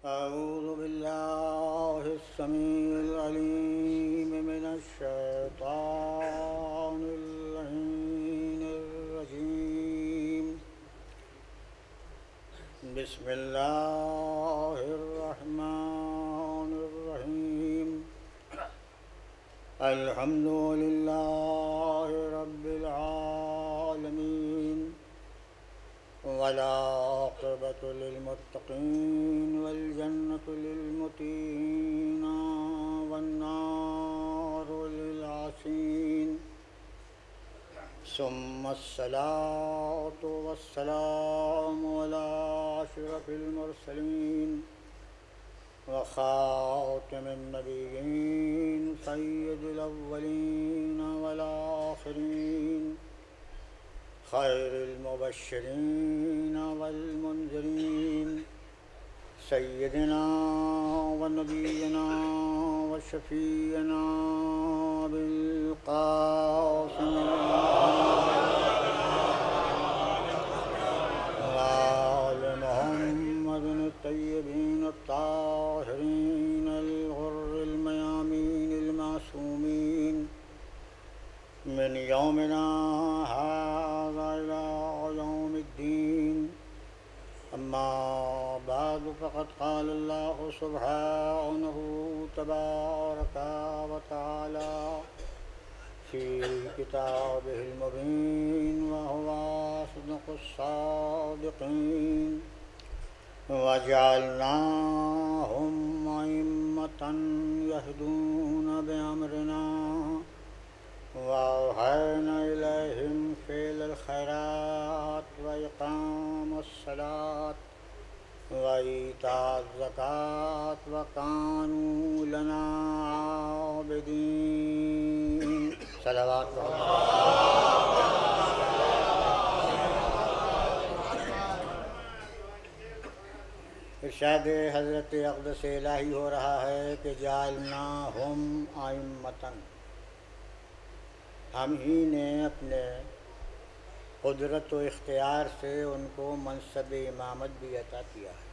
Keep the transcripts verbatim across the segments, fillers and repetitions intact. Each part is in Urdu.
أعوذ بالله السميع العليم من الشيطان اللعين الرجيم. بسم الله الرحمن الرحيم. الحمد لله رب العالمين، والعاقبة للمتقين، والجنة للمتقين، والنار للعاصين. ثم الصلاة والسلام على أشرف المرسلين وخاتم النبيين سيد الأولين والآخرين، خير المبشرين والمنذرين، سيدنا ونبينا وشفيعنا بالقاسم وآل محمد الطيبين الطاهرين الغر الميامين المعصومين، من يومنا هذا إلى يوم الدين. أما بعد، فقد قال الله سبحانه تبارك وتعالى في كتابه المبين، وهو أصدق الصادقين: وجعلناهم أئمة يهدون بأمرنا وأوحينا إليهم فعل الخيرات وإقام الصلاة وإيتاء الزكاة وكانوا لنا عابدين. صلوات ارشاد حضرت اقدس الہی ہو رہا ہے کہ جعلناہم ائمۃ، ہم ہی نے اپنے قدرت و اختیار سے ان کو منصب امامت بھی عطا کیا ہے۔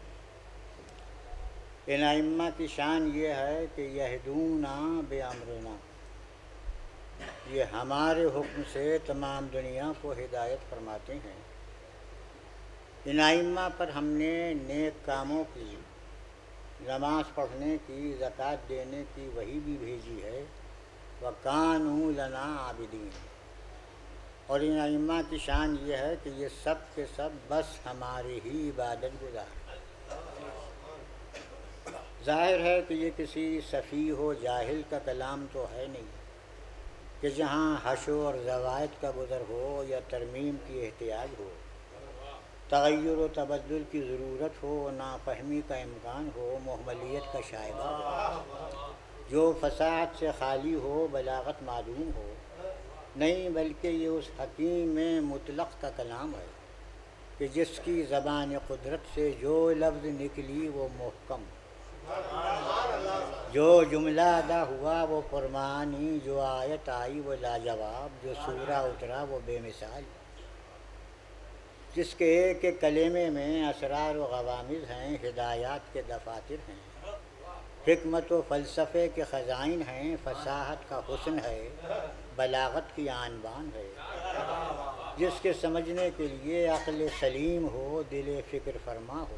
ان ائمہ کی شان یہ ہے کہ یہدون بامرنا، یہ ہمارے حکم سے تمام دنیا کو ہدایت فرماتے ہیں۔ ان ائمہ پر ہم نے نیک کاموں کی، نماز پڑھنے کی، زکوٰۃ دینے کی وحی بھی بھیجی ہے۔ وَكَانُوا لَنَا عَابِدِينَ، اور ان ائمہ کی شان یہ ہے کہ یہ سب کے سب بس ہماری ہی عبادت گزار۔ ظاہر ہے کہ یہ کسی سفیہ و جاہل کا کلام تو ہے نہیں کہ جہاں حشو اور زوائد کا گزر ہو یا ترمیم کی احتیاج ہو، تغیر و تبدل کی ضرورت ہو، نافہمی کا امکان ہو، مہملیت کا شائبہ ہو، جو فصاحت سے خالی ہو، بلاغت معدوم ہو۔ نہیں، بلکہ یہ اس حکیم مطلق کا کلام ہے کہ جس کی زبان قدرت سے جو لفظ نکلی وہ محکم، جو جملہ ادا ہوا وہ پرمانی، جو آیت آئی وہ لاجواب، جو سورہ اترا وہ بے مثال، جس کے ایک ایک کلمے میں اسرار و غوامض ہیں، ہدایات کے دفاتر ہیں، حکمت و فلسفے کے خزائن ہیں، فصاحت کا حسن ہے، بلاغت کی آن بان ہے، جس کے سمجھنے کے لیے عقل سلیم ہو، دل فکر فرما ہو،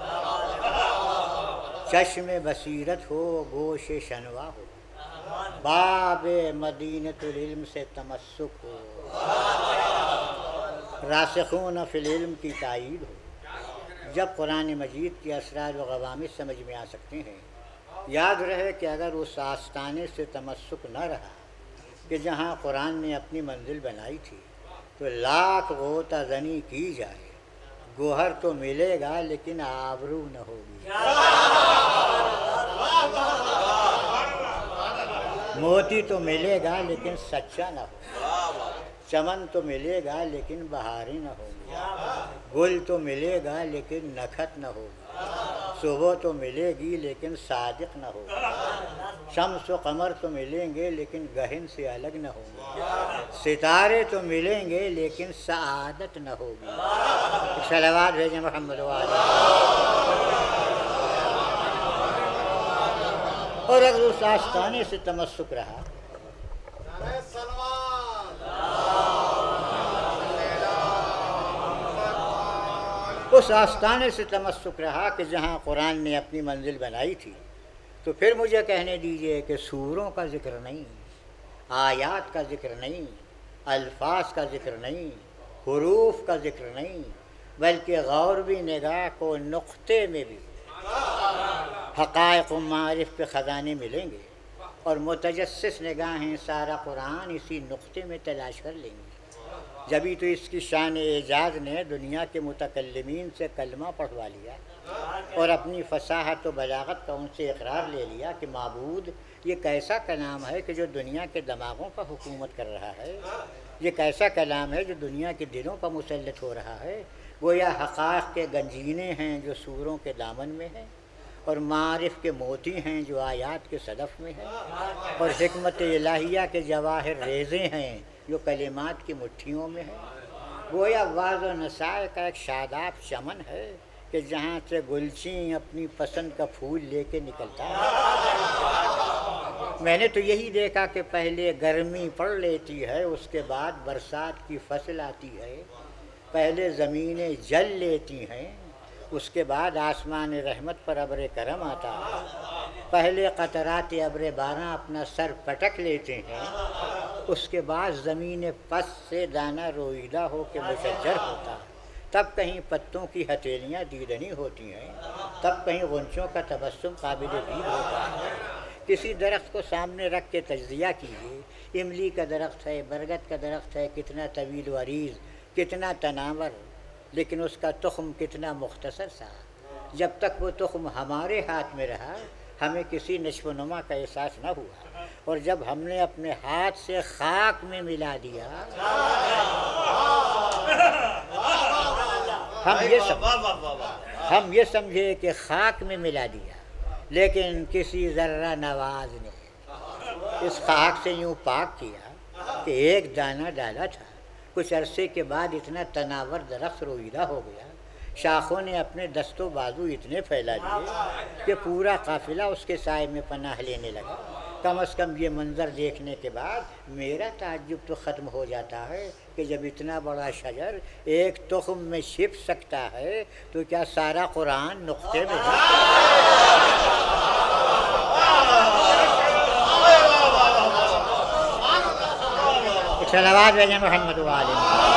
چشم بصیرت ہو، گوش شنوا ہو، باب مدینۃ العلم سے تمسک ہو، راسخون فی العلم کی تائید ہو۔ جب قرآن مجید کے اسرار و غوامض سمجھ میں آ سکتے ہیں، یاد رہے کہ اگر اس آستانے سے تمسک نہ رہا کہ جہاں قرآن نے اپنی منزل بنائی تھی، تو لاکھ غوطہ زنی کی جائے، گوہر تو ملے گا لیکن آبرو نہ ہوگی، موتی تو ملے گا لیکن سچا نہ ہوگا، چمن تو ملے گا لیکن بہاریں نہ ہوگی، گل تو ملے گا لیکن نکھت نہ ہوگی، صبح تو ملے گی لیکن صادق نہ ہوگی، شمس و قمر تو ملیں گے لیکن گہن سے الگ نہ ہوں گے، ستارے تو ملیں گے لیکن سعادت نہ ہوگی۔ صلوات بھیجیں محمد وعلیہ۔ وقت اس آستانے سے تمسک رہا، اس آستانے سے تمسک رہا کہ جہاں قرآن نے اپنی منزل بنائی تھی، تو پھر مجھے کہنے دیجئے کہ سوروں کا ذکر نہیں، آیات کا ذکر نہیں، الفاظ کا ذکر نہیں، حروف کا ذکر نہیں، بلکہ غور بھی نگاہ کو نقطے میں بھی حقائق و معارف کے خزانے ملیں گے، اور متجسس نگاہیں سارا قرآن اسی نقطے میں تلاش کر لیں گے۔ جبھی تو اس کی شان اعجاز نے دنیا کے متکلمین سے کلمہ پڑھوا لیا اور اپنی فصاحت و بلاغت کا ان سے اقرار لے لیا کہ معبود یہ کیسا کلام ہے کہ جو دنیا کے دماغوں پر حکومت کر رہا ہے، یہ کیسا کلام ہے جو دنیا کے دلوں پر مسلط ہو رہا ہے۔ گویا حقائق کے گنجینے ہیں جو سوروں کے دامن میں ہیں، اور معارف کے موتی ہیں جو آیات کے صدف میں ہیں، اور حکمت الہیہ کے جواہر ریزے ہیں جو کلمات کی مٹھیوں میں ہیں۔ گویا واض و نساء کا ایک شاداب چمن ہے کہ جہاں سے گلچین اپنی پسند کا پھول لے کے نکلتا ہے۔ میں نے تو یہی دیکھا کہ پہلے گرمی پڑ لیتی ہے، اس کے بعد برسات کی فصل آتی ہے، پہلے زمینیں جل لیتی ہیں، اس کے بعد آسمان رحمت پر ابر کرم آتا ہے، پہلے قطرات ابر باراں اپنا سر پٹک لیتے ہیں، اس کے بعد زمین پس سے دانہ روئیدہ ہو کے مشجر ہوتا ہے، تب کہیں پتوں کی ہتھیلیاں دیدنی ہوتی ہیں، تب کہیں غنچوں کا تبسم قابل دید ہوتا ہے۔ کسی درخت کو سامنے رکھ کے تجزیہ کیجیے، املی کا درخت ہے، برگد کا درخت ہے، کتنا طویل و عریض، کتنا تناور، لیکن اس کا تخم کتنا مختصر سا۔ جب تک وہ تخم ہمارے ہاتھ میں رہا ہمیں کسی نشو و نما کا احساس نہ ہوا، اور جب ہم نے اپنے ہاتھ سے خاک میں ملا دیا ہم یہ سمجھے ہم یہ سمجھے کہ خاک میں ملا دیا، لیکن کسی ذرہ نواز نے اس خاک سے یوں پاک کیا کہ ایک دانہ ڈالا تھا، کچھ عرصے کے بعد اتنا تناور درخت روئیدہ ہو گیا، شاخوں نے اپنے دست و بازو اتنے پھیلا دیے کہ پورا قافلہ اس کے سائے میں پناہ لینے لگا۔ کم از کم یہ منظر دیکھنے کے بعد میرا تعجب تو ختم ہو جاتا ہے کہ جب اتنا بڑا شجر ایک تخم میں چھپ سکتا ہے تو کیا سارا قرآن نقطے میں ہے؟ صلوات بھیجیں محمد وعلیہ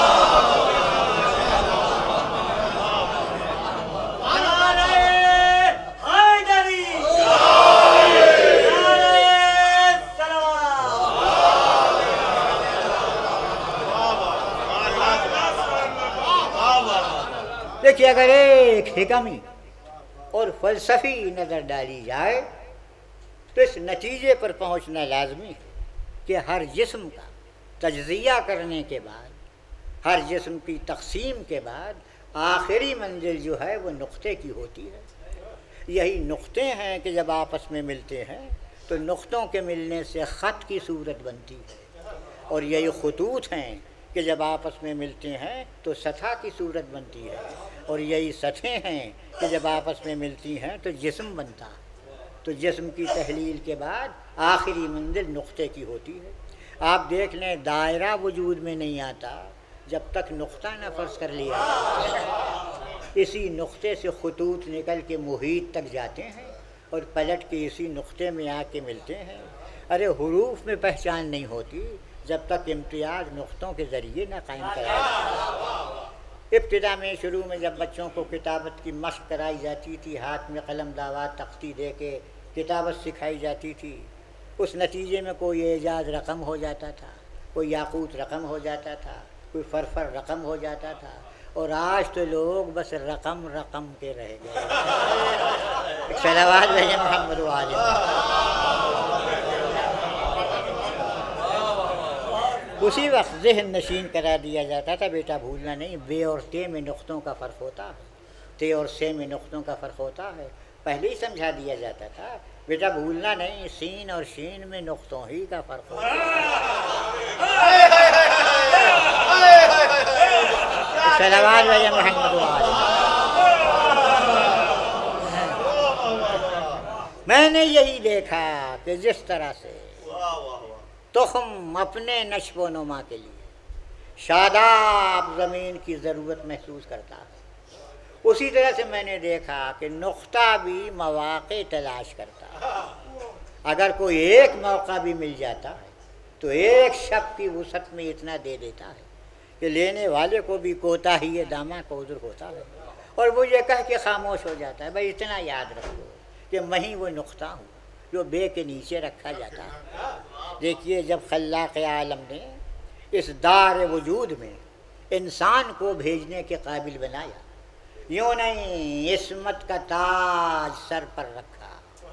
دیکھیے، اگر ایک حکمی اور فلسفی نظر ڈالی جائے تو اس نتیجے پر پہنچنا لازمی ہے کہ ہر جسم کا تجزیہ کرنے کے بعد، ہر جسم کی تقسیم کے بعد آخری منزل جو ہے وہ نقطے کی ہوتی ہے۔ یہی نقطے ہیں کہ جب آپس میں ملتے ہیں تو نقطوں کے ملنے سے خط کی صورت بنتی ہے، اور یہی خطوط ہیں کہ جب آپس میں ملتے ہیں تو سطح کی صورت بنتی ہے، اور یہی سطحیں ہیں کہ جب آپس میں ملتی ہیں تو جسم بنتا ہے۔ تو جسم کی تحلیل کے بعد آخری منزل نقطے کی ہوتی ہے۔ آپ دیکھ لیں، دائرہ وجود میں نہیں آتا جب تک نقطہ نہ فرض کر لیا جائے۔ اسی نقطے سے خطوط نکل کے محیط تک جاتے ہیں اور پلٹ کے اسی نقطے میں آ کے ملتے ہیں۔ ارے حروف میں پہچان نہیں ہوتی جب تک امتیاز نقطوں کے ذریعے نہ قائم کرایا جائے۔ ابتدا میں شروع میں جب بچوں کو کتابت کی مشق کرائی جاتی تھی، ہاتھ میں قلم داوات تختی دے کے کتابت سکھائی جاتی تھی، اس نتیجے میں کوئی اعجاز رقم ہو جاتا تھا، کوئی یاقوت رقم ہو جاتا تھا، کوئی فرفر rقم ہو جاتا تھا، اور آج تو لوگ بس رقم رقم کے رہ گئے۔ صلوات بھیجیں محمد وعلیہ۔ اسی وقت ذہن نشین کرا دیا جاتا تھا، بیٹا بھولنا نہیں، بے اور تے میں نقطوں کا فرق ہوتا ہے، تے اور سے میں نقطوں کا فرق ہوتا ہے، پہلے ہی سمجھا دیا جاتا تھا، بیٹا بھولنا نہیں، سین اور شین میں نقطوں ہی کا فرق ہوتا ہے۔ صلوات بھیجیں محمد وعلیہ۔ میں نے یہی دیکھا کہ جس طرح سے تخم اپنے نشو و نما کے لیے شاداب زمین کی ضرورت محسوس کرتا ہے، اسی طرح سے میں نے دیکھا کہ نقطہ بھی مواقع تلاش کرتا ہے۔ اگر کوئی ایک موقع بھی مل جاتا ہے تو ایک شب کی وسعت میں اتنا دے دیتا ہے کہ لینے والے کو بھی کوتاہی دامہ کا عذر ہوتا ہے، اور وہ یہ کہہ کے خاموش ہو جاتا ہے بھائی اتنا یاد رکھو کہ میں وہ نقطہ ہوں جو بے کے نیچے رکھا جاتا ہے۔ دیکھیے جب خلاق عالم نے اس دار وجود میں انسان کو بھیجنے کے قابل بنایا، یوں نہیں عصمت کا تاج سر پر رکھا،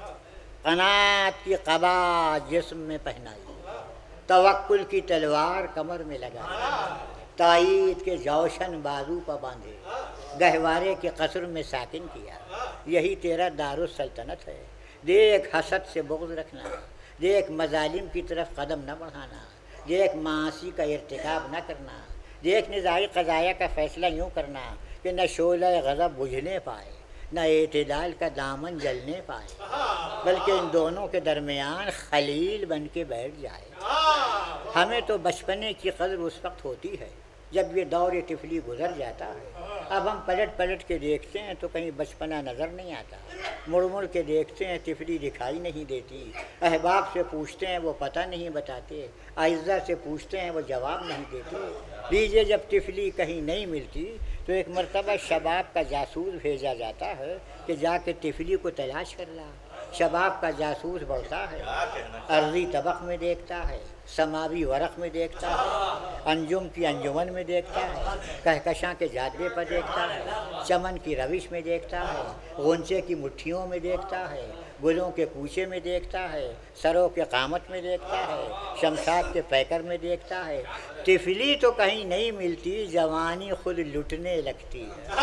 قناعت کی قبا جسم میں پہنائی، توکل کی تلوار کمر میں لگائی، تائید کے جوشن بازو پر باندھے، گہوارے کے قصر میں ساکن کیا۔ یہی تیرا دارالسلطنت ہے۔ دیکھ حسد سے بغض رکھنا، دیکھ مظالم کی طرف قدم نہ بڑھانا، دیکھ معاصی کا ارتکاب نہ کرنا، دیکھ نظائی قضایا کا فیصلہ یوں کرنا کہ نہ شعلہ غضب بجھنے پائے نہ اعتدال کا دامن جلنے پائے، بلکہ ان دونوں کے درمیان خلیل بن کے بیٹھ جائے۔ ہمیں تو بچپنے کی قدر اس وقت ہوتی ہے جب یہ دور طفلی گزر جاتا ہے۔ اب ہم پلٹ پلٹ کے دیکھتے ہیں تو کہیں بچپنا نظر نہیں آتا، مڑ مڑ کے دیکھتے ہیں طفلی دکھائی نہیں دیتی، احباب سے پوچھتے ہیں وہ پتہ نہیں بتاتے، اعزہ سے پوچھتے ہیں وہ جواب نہیں دیتے۔ لیجیے جب طفلی کہیں نہیں ملتی تو ایک مرتبہ شباب کا جاسوس بھیجا جاتا ہے کہ جا کے طفلی کو تلاش کر لا۔ شباب کا جاسوس بڑھتا ہے، ارضی طبق میں دیکھتا ہے، سماوی ورق میں دیکھتا ہے، انجم کی انجمن میں دیکھتا ہے، کہکشاں کے جادے پر دیکھتا ہے، چمن کی روش میں دیکھتا ہے، غنچے کی مٹھیوں میں دیکھتا ہے، گلوں کے کوچے میں دیکھتا ہے، سروں کے قامت میں دیکھتا ہے، شمشاد کے پیکر میں دیکھتا ہے۔ طفلی تو کہیں نہیں ملتی، جوانی خود لٹنے لگتی ہے۔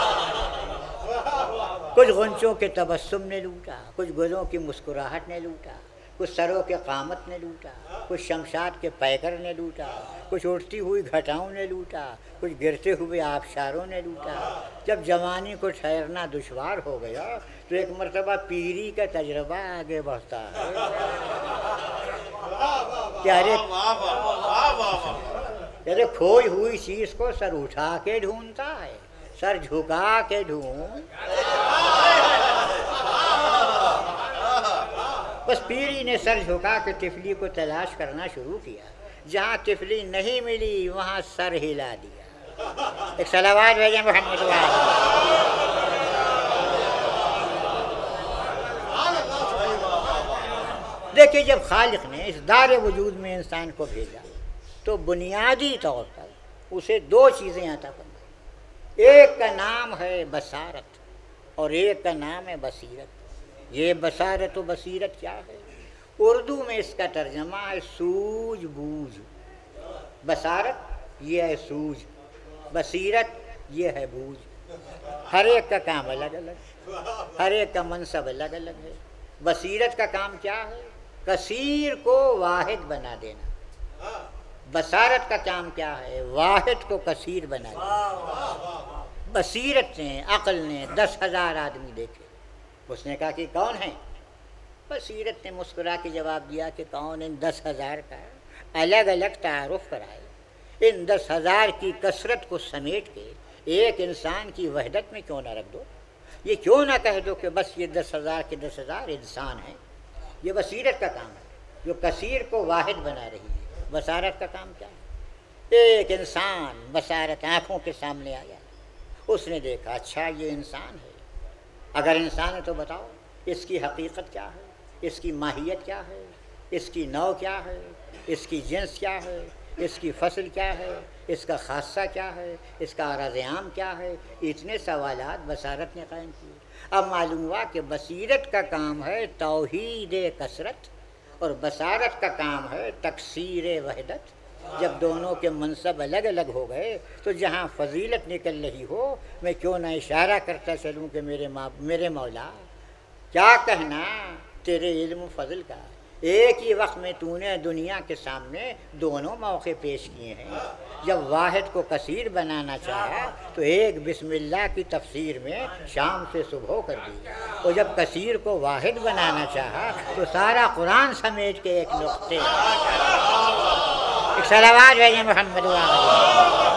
کچھ غنچوں کے تبسم نے لوٹا، کچھ گلوں کی مسکراہٹ نے لوٹا، کچھ سروں کے قامت نے لوٹا، کچھ شمشاد کے پیکر نے لوٹا، کچھ اڑتی ہوئی گھٹاؤں نے لوٹا، کچھ گرتے ہوئے آبشاروں نے لوٹا۔ جب جوانی کو ٹھہرنا دشوار ہو گیا تو ایک مرتبہ پیری کا تجربہ آگے بڑھتا ہے کہ ارے کھوئی ہوئی چیز کو سر اٹھا کے ڈھونڈتا ہے، سر جھکا کے ڈھونڈ۔ بس پیری نے سر جھکا کے طفلی کو تلاش کرنا شروع کیا، جہاں طفلی نہیں ملی وہاں سر ہلا دیا۔ ایک صلوات بھیجیں محمد وعلیہ۔ دیکھیے جب خالق نے اس دار وجود میں انسان کو بھیجا تو بنیادی طور پر اسے دو چیزیں عطا فرمائیں، ایک کا نام ہے بصارت اور ایک کا نام ہے بصیرت۔ یہ بصارت و بصیرت کیا ہے؟ اردو میں اس کا ترجمہ ہے سوجھ بوجھ۔ بصارت یہ ہے سوجھ، بصیرت یہ ہے بوجھ۔ ہر ایک کا کام الگ الگ، ہر ایک کا منصب الگ الگ ہے۔ بصیرت کا کام کیا ہے؟ کثیر کو واحد بنا دینا۔ بصارت کا کام کیا ہے؟ واحد کو کثیر بنا دینا۔ بصیرت نے، عقل نے دس ہزار آدمی دیکھے، اس نے کہا کہ کون ہیں؟ بصیرت نے مسکرا کے جواب دیا کہ کون؟ ان دس ہزار کا الگ الگ تعارف کرائے۔ ان دس ہزار کی کثرت کو سمیٹ کے ایک انسان کی وحدت میں کیوں نہ رکھ دو؟ یہ کیوں نہ کہہ دو کہ بس یہ دس ہزار کے دس ہزار انسان ہیں؟ یہ بصیرت کا کام ہے جو کثیر کو واحد بنا رہی ہے۔ بصارت کا کام کیا ہے؟ ایک انسان بصارت آنکھوں کے سامنے آیا، اس نے دیکھا اچھا یہ انسان ہے، اگر انسان ہے تو بتاؤ اس کی حقیقت کیا ہے، اس کی ماہیت کیا ہے، اس کی نوع کیا ہے، اس کی جنس کیا ہے، اس کی فصل کیا ہے، اس کا خاصہ کیا ہے، اس کا عرض عام کیا ہے۔ اتنے سوالات بصارت نے قائم کیے۔ اب معلوم ہوا کہ بصیرت کا کام ہے توحید کثرت اور بصارت کا کام ہے تکثیر وحدت۔ جب دونوں کے منصب الگ الگ ہو گئے تو جہاں فضیلت نکل رہی ہو میں کیوں نہ اشارہ کرتا چلوں کہ میرے میرے مولا کیا کہنا تیرے علم و فضل کا، ایک ہی وقت میں تو نے دنیا کے سامنے دونوں موقع پیش کیے ہیں۔ جب واحد کو کثیر بنانا چاہا تو ایک بسم اللہ کی تفسیر میں شام سے صبح کر دی، اور جب کثیر کو واحد بنانا چاہا تو سارا قرآن سمیٹ کے ایک نقطے ایک صلوات بھیجیں محمد وآلہ۔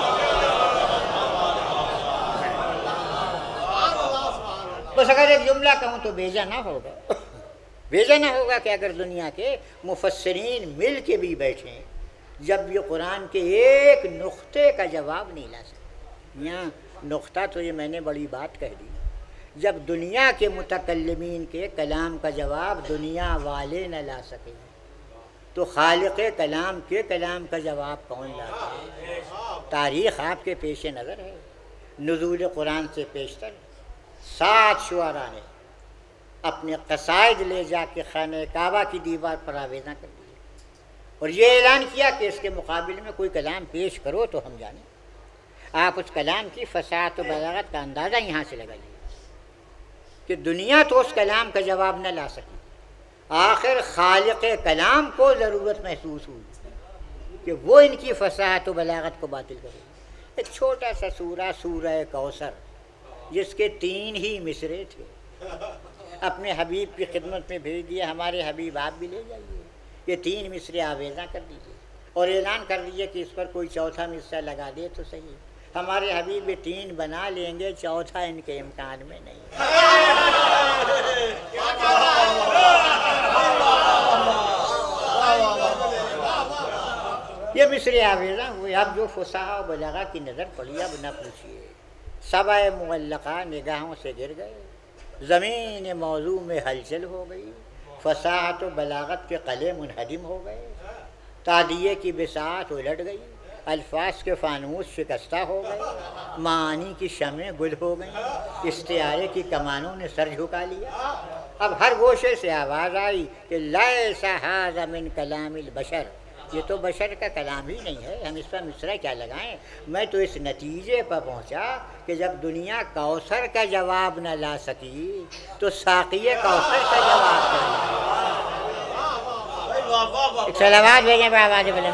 بس اگر ایک جملہ کہوں تو بیجا نہ ہوگا، بیجا نہ ہوگا کہ اگر دنیا کے مفسرین مل کے بھی بیٹھیں جب یہ قرآن کے ایک نقطے کا جواب نہیں لا سکتے۔ یہاں نقطہ تو یہ میں نے بڑی بات کہہ دی، جب دنیا کے متکلمین کے کلام کا جواب دنیا والے نہ لا سکیں تو خالق کلام کے کلام کا جواب کون لاتا ہے؟ تاریخ آپ کے پیش نظر ہے، نزول قرآن سے پیشتر سات شعراء نے اپنے قصائد لے جا کے خانہ کعبہ کی دیوار پر آویزاں کر دی اور یہ اعلان کیا کہ اس کے مقابل میں کوئی کلام پیش کرو تو ہم جانیں۔ آپ اس کلام کی فصاحت و بلاغت کا اندازہ یہاں سے لگائیے کہ دنیا تو اس کلام کا جواب نہ لا سکی، آخر خالق کلام کو ضرورت محسوس ہوئی کہ وہ ان کی فصاحت و بلاغت کو باطل کرے۔ ایک چھوٹا سا سورہ سورہ کوثر جس کے تین ہی مصرے تھے اپنے حبیب کی خدمت میں بھیج دیا، ہمارے حبیب آپ بھی لے جائیے، یہ تین مصرے آویزاں کر دیجیے اور اعلان کر دیجیے کہ اس پر کوئی چوتھا مصرع لگا دے تو صحیح۔ ہمارے حبیب یہ تین بنا لیں گے، چوتھا ان کے امکان میں نہیں۔ یہ مصرے آویزاں ہوئے۔ اب جو فصاحت و بلاغت کی نظر پڑی اب نہ پوچھیے، سبع معلقہ نگاہوں سے گر گئے، زمین موضوع میں ہلچل ہو گئی، فصاحت و بلاغت کے قلعے منہدم ہو گئے، تادیے کی بساط الٹ گئی، الفاظ کے فانوس شکستہ ہو گئے، معانی کی شمعیں گل ہو گئیں، استعارے کی کمانوں نے سر جھکا لیا۔ اب ہر گوشے سے آواز آئی کہ لیس ھذا من کلام البشر، یہ تو بشر کا کلام ہی نہیں ہے، ہم اس پر مصرع کیا لگائیں۔ میں تو اس نتیجے پر پہنچا کہ جب دنیا کوثر کا جواب نہ لا سکی تو ساقی کوثر کا جواب کیا لا۔ ایک صلوات بھیجیں پہ آواز بلند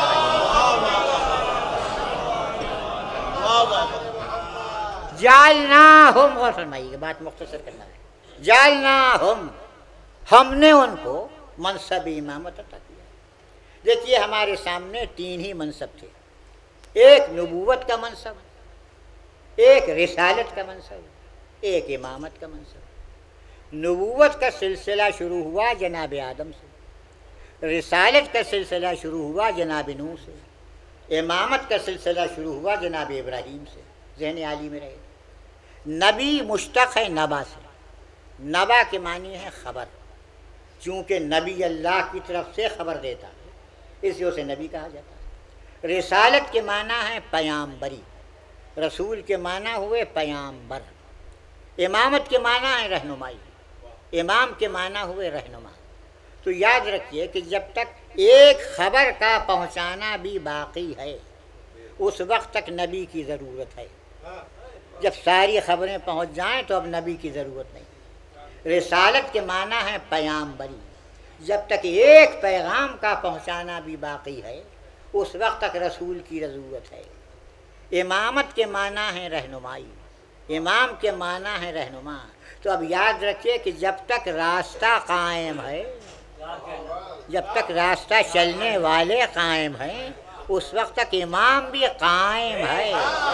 جعلناہم، غور فرمائیے بات مختصر کرنا ہے، جعلناہم، ہم نے ان کو منصب امامت عطا کیا۔ دیکھیے ہمارے سامنے تین ہی منصب تھے، ایک نبوت کا منصب، ایک رسالت کا منصب، ایک امامت کا منصب۔ نبوت کا سلسلہ شروع ہوا جناب آدم سے، رسالت کا سلسلہ شروع ہوا جناب نوح سے، امامت کا سلسلہ شروع ہوا جناب ابراہیم سے۔ ذہن عالی میں رہے، نبی مشتق ہے نبا سے، نبا کے معنی ہے خبر، چونکہ نبی اللہ کی طرف سے خبر دیتا ہے اس لیے اسے نبی کہا جاتا ہے۔ رسالت کے معنی ہے پیامبری، رسول کے معنی ہوئے پیامبر۔ امامت کے معنی ہے رہنمائی، امام کے معنی ہوئے رہنما۔ تو یاد رکھیے کہ جب تک ایک خبر کا پہنچانا بھی باقی ہے اس وقت تک نبی کی ضرورت ہے، جب ساری خبریں پہنچ جائیں تو اب نبی کی ضرورت نہیں۔ رسالت کے معنی ہے پیامبری، جب تک ایک پیغام کا پہنچانا بھی باقی ہے اس وقت تک رسول کی ضرورت ہے۔ امامت کے معنی ہے رہنمائی، امام کے معنی ہے رہنما۔ تو اب یاد رکھیے کہ جب تک راستہ قائم ہے، جب تک راستہ چلنے والے قائم ہیں اس وقت تک امام بھی قائم ہے۔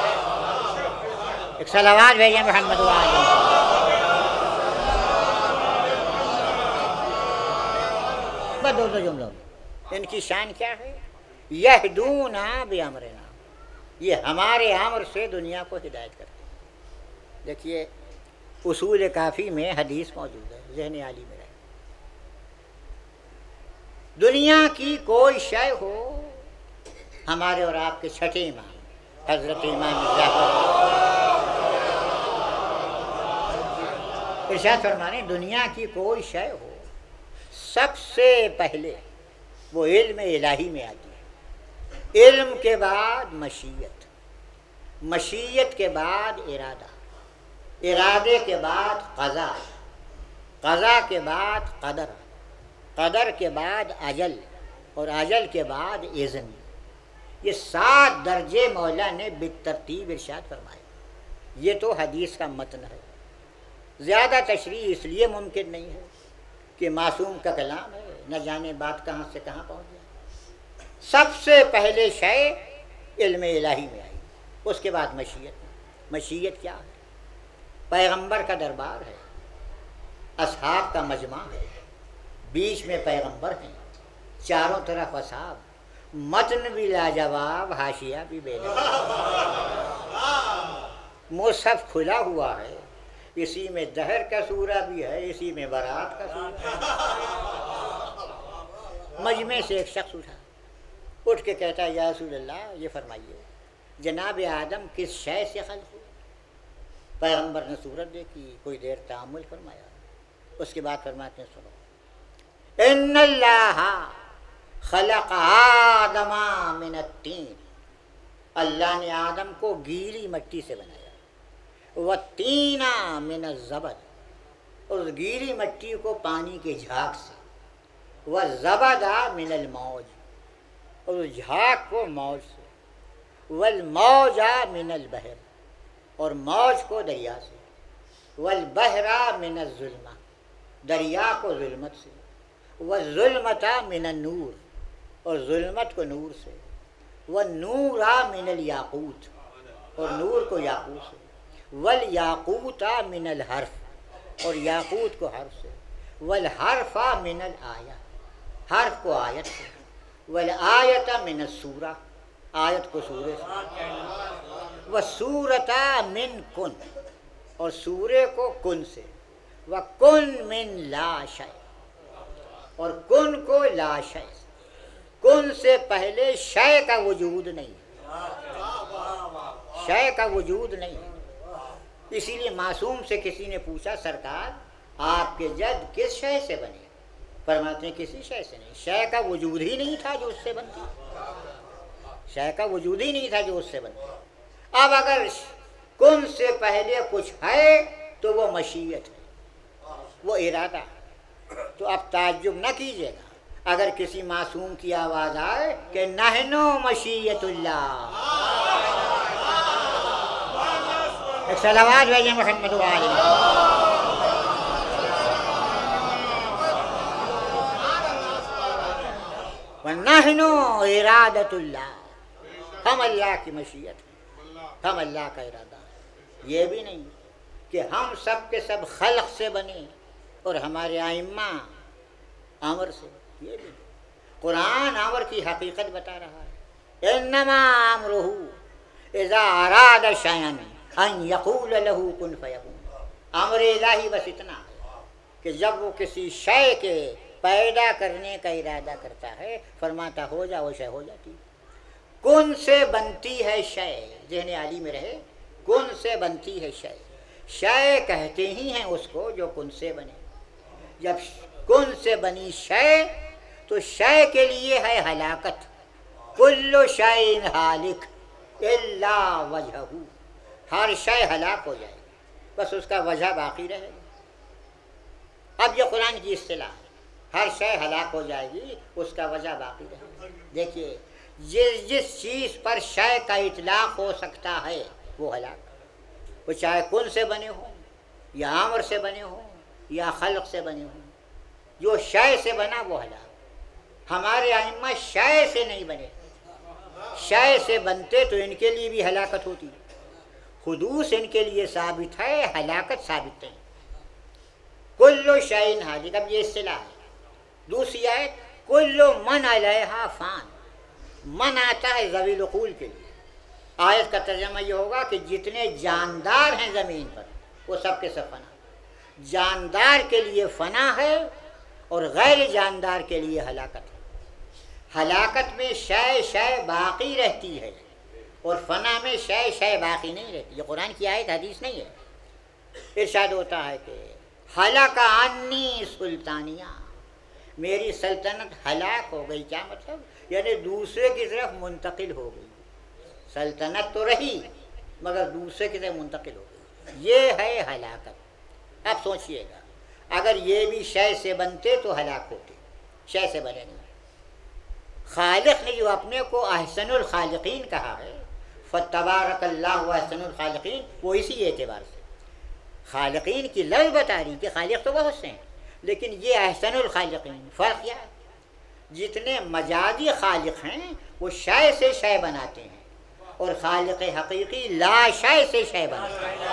ایک صلوات بھیجیں محمد وآلہ۔ دو دو جملوں میں ان کی شان کیا ہے؟ یہدونا بامرنا، یہ ہمارے امر سے دنیا کو ہدایت کرتے ہیں۔ دیکھیے اصول کافی میں حدیث موجود ہے، ذہن عالی میں رہے، دنیا کی کوئی شے ہو، ہمارے اور آپ کے چھٹے امام حضرت امام ارشاد فرمانے دنیا کی کوئی شے ہو سب سے پہلے وہ علم الہی میں آتی ہے، علم کے بعد مشیت، مشیت کے بعد ارادہ، ارادے کے بعد قضا، قضا کے بعد قدر، قدر کے بعد اجل اور اجل کے بعد اذن، یہ سات درجے مولا نے بالترتیب ارشاد فرمائے۔ یہ تو حدیث کا متن ہے، زیادہ تشریح اس لیے ممکن نہیں ہے کہ معصوم کا کلام ہے، نہ جانے بات کہاں سے کہاں پہنچ جائے۔ سب سے پہلے شے علم الہی میں آئی، اس کے بعد مشیت میں۔ مشیت کیا ہے؟ پیغمبر کا دربار ہے، اصحاب کا مجمع ہے، بیچ میں پیغمبر ہیں، چاروں طرف اصحاب، متن بھی لاجواب، حاشیہ بھی بے نظیر، مصحف کھلا ہوا ہے، اسی میں دہر کا سورہ بھی ہے، اسی میں برات کا سورہ۔ مجمع سے ایک شخص اٹھا، اٹھ کے کہتا ہے یا رسول اللہ یہ فرمائیے جناب آدم کس شے سے خلق ہوئے؟ پیغمبر نے صورت دیکھی، کوئی دیر تأمل فرمایا، اس کے بعد فرماتے ہیں سنو، ان اللہ خلق آدم من الطین، اللہ نے آدم کو گیلی مٹی سے بنایا، والطین من الزبد، اور گیلی مٹی کو پانی کے جھاگ سے، والزبد من الموج، اور اس جھاگ کو موج سے، والموج من البحر، اور موج کو دریا سے، والبحر من الظلمہ، دریا کو ظلمت سے، والظلمۃ من النور، اور ظلمت کو نور سے، والنور من الیاقوت، اور نور کو یاقوت سے، والیاقوت من الحرف، اور یاقوت کو حرف سے، والحرف من الآیہ، حرف کو آیت سے، والآیت من السورہ، آیت کو سورے سے، والسورۃ من کن، اور سورے کو کن سے، وکن من لا شیء، اور کن کو لا شیء سے، کن سے پہلے شے کا وجود نہیں ہے، شے کا وجود نہیں ہے۔ اسی لیے معصوم سے کسی نے پوچھا سرکار آپ کے جد کس شے سے بنے؟ فرماتے ہیں کسی شے سے نہیں، شے کا وجود ہی نہیں تھا جو اس سے بنتی، شے کا وجود ہی نہیں تھا جو اس سے بنتی۔ اب اگر کن سے پہلے کچھ ہے تو وہ مشیت ہے، وہ ارادہ ہے۔ تو اب تعجب نہ کیجیے گا اگر کسی معصوم کی آواز آئے کہ نحنو مشیت اللہ، ایک صلوات بھیجیں محمد علیہ۔ وَنَحْنُ ارادۃ اللہ، ہم اللہ کی مشیت ہیں، ہم اللہ کا ارادہ ہے۔ یہ بھی نہیں کہ ہم سب کے سب خلق سے بنے اور ہمارے ائمہ امر سے، یہ بھی نہیں۔ قرآن امر کی حقیقت بتا رہا ہے، انما امرہ اذا اراد شیئا ان یقول له کن فیکون۔ امر الہی بس اتنا ہے کہ جب وہ کسی شے کے پیدا کرنے کا ارادہ کرتا ہے فرماتا ہو جا، وہ شے ہو جاتی۔ کن سے بنتی ہے شے، ذہن عالی میں رہے، کن سے بنتی ہے شے، شے کہتے ہی ہیں اس کو جو کن سے بنے۔ جب کن سے بنی شے تو شے کے لیے ہے ہلاکت، کل شیء ہالک الا وجہہ، ہر شے ہلاک ہو جائے گی، بس اس کا وجہ باقی رہے گا۔ اب یہ قرآن کی اصطلاح ہے، ہر شے ہلاک ہو جائے گی، اس کا وجہ باقی رہے گا۔ دیکھیے جس جس چیز پر شے کا اطلاق ہو سکتا ہے وہ ہلاک، وہ چاہے کن سے بنے ہوں یا امر سے بنے ہوں یا خلق سے بنے ہوں، جو شے سے بنا وہ ہلاک۔ ہمارے ائمہ شے سے نہیں بنے، شے سے بنتے تو ان کے لیے بھی ہلاکت ہوتی، حدوث ان کے لیے ثابت ہے، ہلاکت ثابت نہیں۔ کل شیء ہالک، اب یہ اصطلاح ہے۔ دوسری آیت کل من علیہا فان، من آتا ہے ذوی العقول کے لیے، آیت کا ترجمہ یہ ہوگا کہ جتنے جاندار ہیں زمین پر وہ سب کے سب فنا، جاندار کے لیے فنا ہے اور غیر جاندار کے لیے ہلاکت ہے۔ ہلاکت میں شے شے باقی رہتی ہے اور فنا میں شے شے باقی نہیں رہتی۔ یہ قرآن کی آیت حدیث نہیں ہے۔ ارشاد ہوتا ہے کہ ہلاک عنی سلطانیہ، میری سلطنت ہلاک ہو گئی۔ کیا مطلب؟ یعنی دوسرے کی طرف منتقل ہو گئی، سلطنت تو رہی مگر دوسرے کی طرف منتقل ہو گئی، یہ ہے ہلاکت۔ اب سوچئے گا اگر یہ بھی شے سے بنتے تو ہلاک ہوتے، شے سے بنے نہیں. خالق نے جو اپنے کو احسن الخالقین کہا ہے، فتبارک اللہ احسن الخالقین، وہ اسی اعتبار سے خالقین کی لفظ بتا رہی کہ خالق تو بہت سے ہیں، لیکن یہ احسن الخالقین. فرق کیا ہے؟ جتنے مجازی خالق ہیں وہ شے سے شے بناتے ہیں، اور خالق حقیقی لا شے سے شے بناتے ہیں.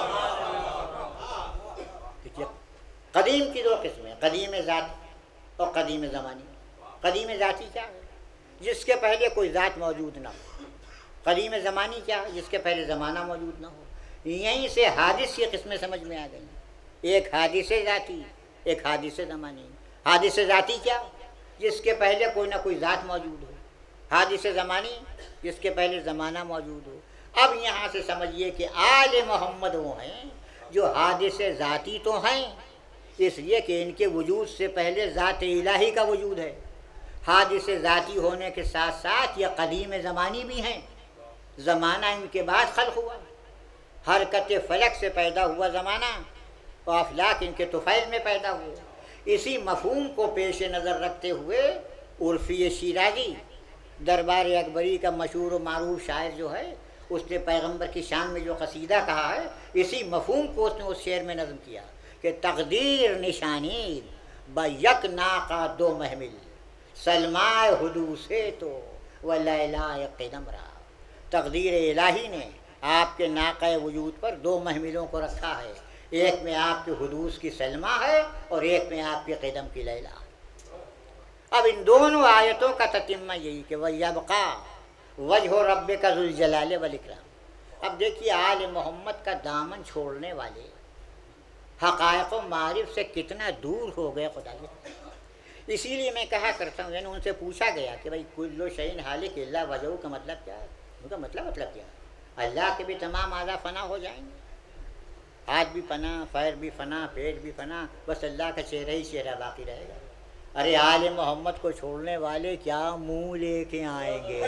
قدیم کی دو قسمیں، قدیم ذاتی اور قدیم زمانی. قدیم ذاتی کیا ہے؟ جس کے پہلے کوئی ذات موجود نہ ہو. قدیم زمانی کیا ہے؟ جس کے پہلے زمانہ موجود نہ ہو. یہیں سے حادث کی قسمیں سمجھ میں آ گئی. ایک حادث ذاتی، ایک حادث زمانی. حادث ذاتی کیا؟ جس کے پہلے کوئی نہ کوئی ذات موجود ہو. حادث زمانی جس کے پہلے زمانہ موجود ہو. اب یہاں سے سمجھیے کہ آل محمد وہ ہیں جو حادث ذاتی تو ہیں، اس لیے کہ ان کے وجود سے پہلے ذات الہی کا وجود ہے. حادث ذاتی ہونے کے ساتھ ساتھ یہ قدیم زمانی بھی ہیں. زمانہ ان کے بعد خلق ہوا، حرکت فلک سے پیدا ہوا زمانہ، اور افلاک ان کے طفیل میں پیدا ہوئے. اسی مفہوم کو پیش نظر رکھتے ہوئے عرفی شیرازی دربار اکبری کا مشہور و معروف شاعر جو ہے، اس نے پیغمبر کی شان میں جو قصیدہ کہا ہے، اسی مفہوم کو اس نے اس شعر میں نظم کیا کہ تقدیر نشانی با یک ناقہ دو محمل، سلمائے حدوثے تو و لیلہ قدم رہا. تقدیر الہی نے آپ کے ناقہ وجود پر دو محملوں کو رکھا ہے، ایک میں آپ کے حدوث کی سلمہ ہے اور ایک میں آپ کے قدم کی لیلہ. اب ان دونوں آیتوں کا تتمہ یہی کہ وَيَبْقَى وَجْهُ رَبِّكَ ذُو الْجَلَالِ وَالْإِكْرَامِ. اب دیکھیے آل محمد کا دامن چھوڑنے والے حقائق و معارف سے کتنا دور ہو گئے خدا کے. اسی لیے میں کہا کرتا ہوں، یعنی ان سے پوچھا گیا کہ بھائی کل شیء ہالک الا وجہہ کا مطلب کیا ہے؟ ان کا مطلب مطلب کیا ہے؟ اللہ کے بھی تمام اعضاء فنا ہو جائیں گے، ہاتھ بھی فنا، پیر بھی فنا، پیٹ بھی فنا، بس اللہ کا چہرہ ہی چہرہ باقی رہے گا. ارے آل محمد کو چھوڑنے والے کیا منہ لے کے آئیں گے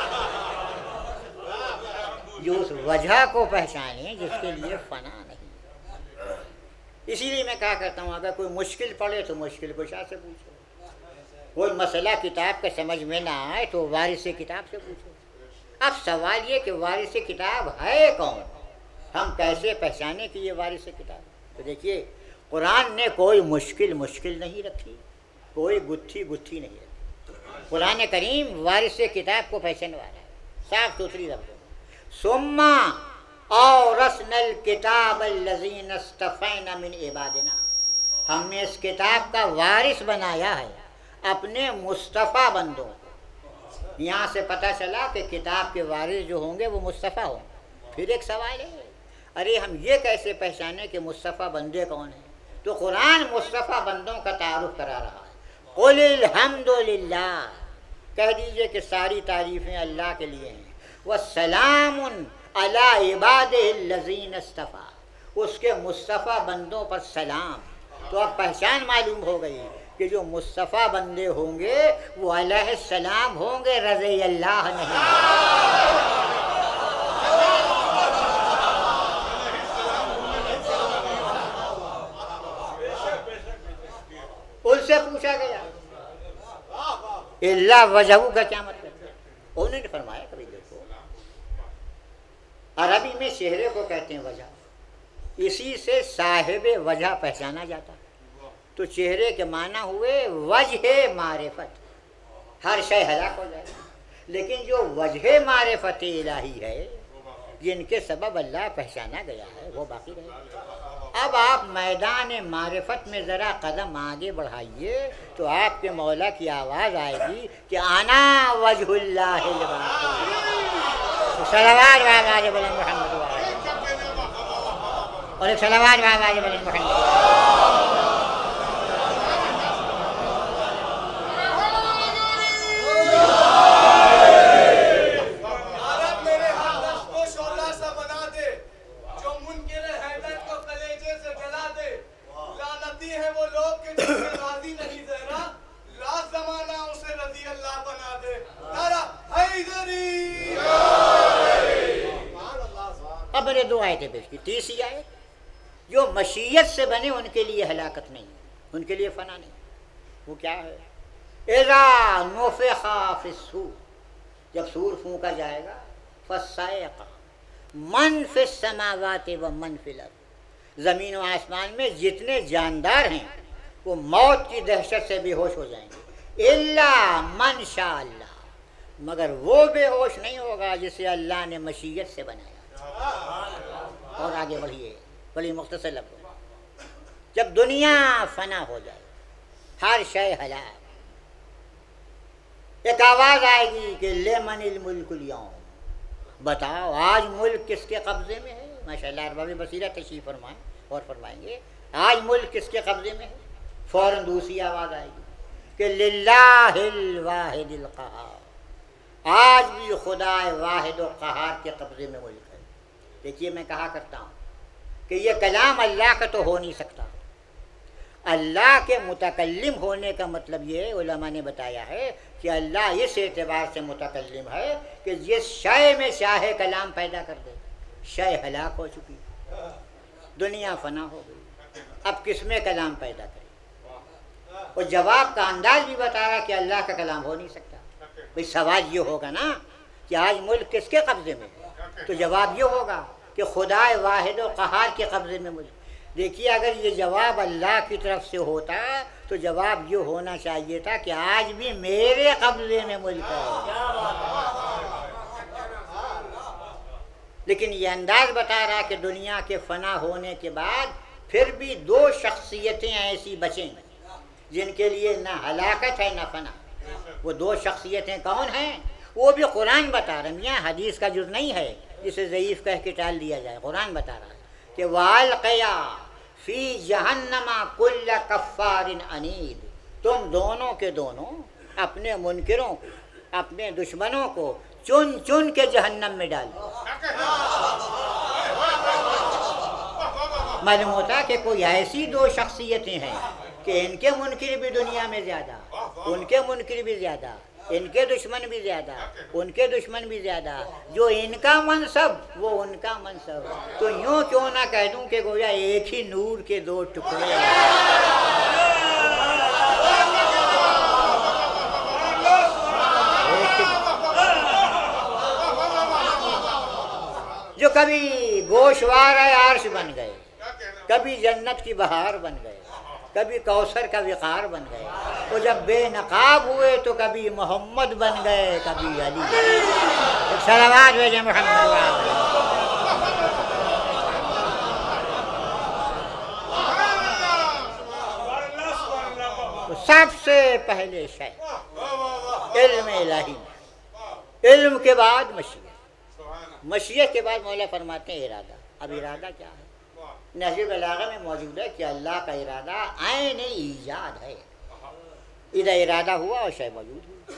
جو اس وجہ کو پہچانیں جس کے لیے فنا نہیں. اسی لیے میں کہا کرتا ہوں اگر کوئی مشکل پڑے تو مشکل کشا سے پوچھو، کوئی مسئلہ کتاب کا سمجھ میں نہ آئے تو وارث کتاب سے پوچھو. اب سوال یہ کہ وارث کتاب ہے کون؟ ہم کیسے پہچانے کہ یہ وارث کتاب؟ تو دیکھیے قرآن نے کوئی مشکل مشکل نہیں رکھی، کوئی گتھی گتھی نہیں رکھی. قرآن کریم وارث کتاب کو پہچانوا رہا ہے صاف ستھری لفظوں میں. ثم اورثنا الکتاب الذین اصطفینا من عبادنا، ہم نے اس کتاب کا وارث بنایا ہے اپنے مصطفیٰ بندوں کو. یہاں سے پتہ چلا کہ کتاب کے وارث جو ہوں گے وہ مصطفیٰ ہوں. پھر ایک سوال ہے، ارے ہم یہ کیسے پہچانے کہ مصطفیٰ بندے کون ہیں؟ تو قرآن مصطفیٰ بندوں کا تعارف کرا رہا ہے. قل الحمد للہ، کہہ دیجئے کہ ساری تعریفیں اللہ کے لیے ہیں. والسلام علی عبادہ الذین اصطفیٰ، اس کے مصطفیٰ بندوں پر سلام. تو اب پہچان معلوم ہو گئی کہ جو مصطفیٰ بندے ہوں گے وہ علیہ السلام ہوں گے، رضی اللہ نہیں. ان سے پوچھا گیا اللہ وجہ کا کیا مطلب ہے؟ انہوں نے فرمایا کبھی دیکھو عربی میں چہرے کو کہتے ہیں وجہ، اسی سے صاحب وجہ پہچانا جاتا ہے. تو چہرے کے معنی ہوئے وجہ معرفت، ہر شے ہلاک ہو جائے، لیکن جو وجہ معرفت الہی ہے جن کے سبب اللہ پہچانا گیا ہے وہ باقی رہے. اب آپ میدان معرفت میں ذرا قدم آگے بڑھائیے تو آپ کے مولا کی آواز آئے گی کہ انا وجہ اللہ الباقی. صلوات و آواز بلند محمد اور ایک صلوات و آواز بلند محمد. اب میرے دو آیتیں پیش کی. تیسری آیت جو مشیت سے بنے ان کے لیے ہلاکت نہیں، ان کے لیے فنا نہیں. وہ کیا ہے؟ اذا نفخ فی الصور، جب سور پھونکا جائے گا، فصائق من فی السماوات و من فی الارض، زمین و آسمان میں جتنے جاندار ہیں وہ موت کی دہشت سے بے ہوش ہو جائیں گے، الا من شاء اللہ، مگر وہ بے ہوش نہیں ہوگا جسے اللہ نے مشیت سے بنایا۔ اور آگے بڑھیے، بڑی مختصر لفظ، جب دنیا فنا ہو جائے، ہر شے ہلاک، ایک آواز آئے گی کہ لمن الملک اليوم، بتاؤ آج ملک کس کے قبضے میں ہے؟ ماشاءاللہ ارباب بصیرت تشریف فرمائیں اور فرمائیں گے آج ملک کس کے قبضے میں ہے؟ فوراً دوسری آواز آئے گی کہ للہ الواحد القہار، آج بھی خدا واحد و قہار کے قبضے میں ملک ہے۔ دیکھیے میں کہا کرتا ہوں کہ یہ کلام اللہ کا تو ہو نہیں سکتا، اللہ کے متکلم ہونے کا مطلب یہ علماء نے بتایا ہے کہ اللہ اس اعتبار سے متکلم ہے کہ جس شے میں چاہے کلام پیدا کر دے۔ شے ہلاک ہو چکی، دنیا فنا ہو گئی، اب کس میں کلام پیدا کرے؟ اور جواب کا انداز بھی بتا رہا کہ اللہ کا کلام ہو نہیں سکتا۔ بھئی سوال یہ ہوگا نا کہ آج ملک کس کے قبضے میں ہے، تو جواب یہ ہوگا کہ خدا واحد و قہار کے قبضے میں ملک۔ دیکھیے اگر یہ جواب اللہ کی طرف سے ہوتا تو جواب یہ ہونا چاہیے تھا کہ آج بھی میرے قبضے میں ملک ہے، لیکن یہ انداز بتا رہا کہ دنیا کے فنا ہونے کے بعد پھر بھی دو شخصیتیں ایسی بچیں جن کے لیے نہ ہلاکت ہے نہ فنا۔ وہ دو شخصیتیں کون ہیں؟ وہ بھی قرآن بتا رہا ہے، میاں حدیث کا جز نہیں ہے جسے ضعیف کہہ کے ٹال دیا جائے، قرآن بتا رہا ہے کہ وَأَلْقِيَا فِي جَهَنَّمَ كُلَّ كَفَّارٍ عَنِيدٍ، تم دونوں کے دونوں اپنے منکروں کو، اپنے دشمنوں کو چن چن کے جہنم میں ڈالو۔ معلوم ہوتا کہ کوئی ایسی دو شخصیتیں ہیں کہ ان کے منکر بھی دنیا میں زیادہ، ان کے منکر بھی زیادہ، ان کے دشمن بھی زیادہ، ان کے دشمن بھی زیادہ، جو ان کا منصب وہ ان کا منصب، تو یوں کیوں نہ کہہ دوں کہ گویا ایک ہی نور کے دو ٹکڑے ہیں۔ جو کبھی گوشوار عرش بن گئے، کبھی جنت کی بہار بن گئے، کبھی کوثر کا وقار بن گئے، وہ جب بے نقاب ہوئے تو کبھی محمد بن گئے کبھی علی۔ صلوات بھیجیں محمد وعلیہ۔ تو سب سے پہلے شے علم الہی، علم کے بعد مشیت، مشیت کے بعد مولا فرماتے ہیں ارادہ۔ اب ارادہ کیا ہے؟ نہج بلاغہ میں موجود ہے کہ اللہ کا ارادہ عین ایجاد ہے، ادھر ارادہ ہوا اور شے موجود ہوئی۔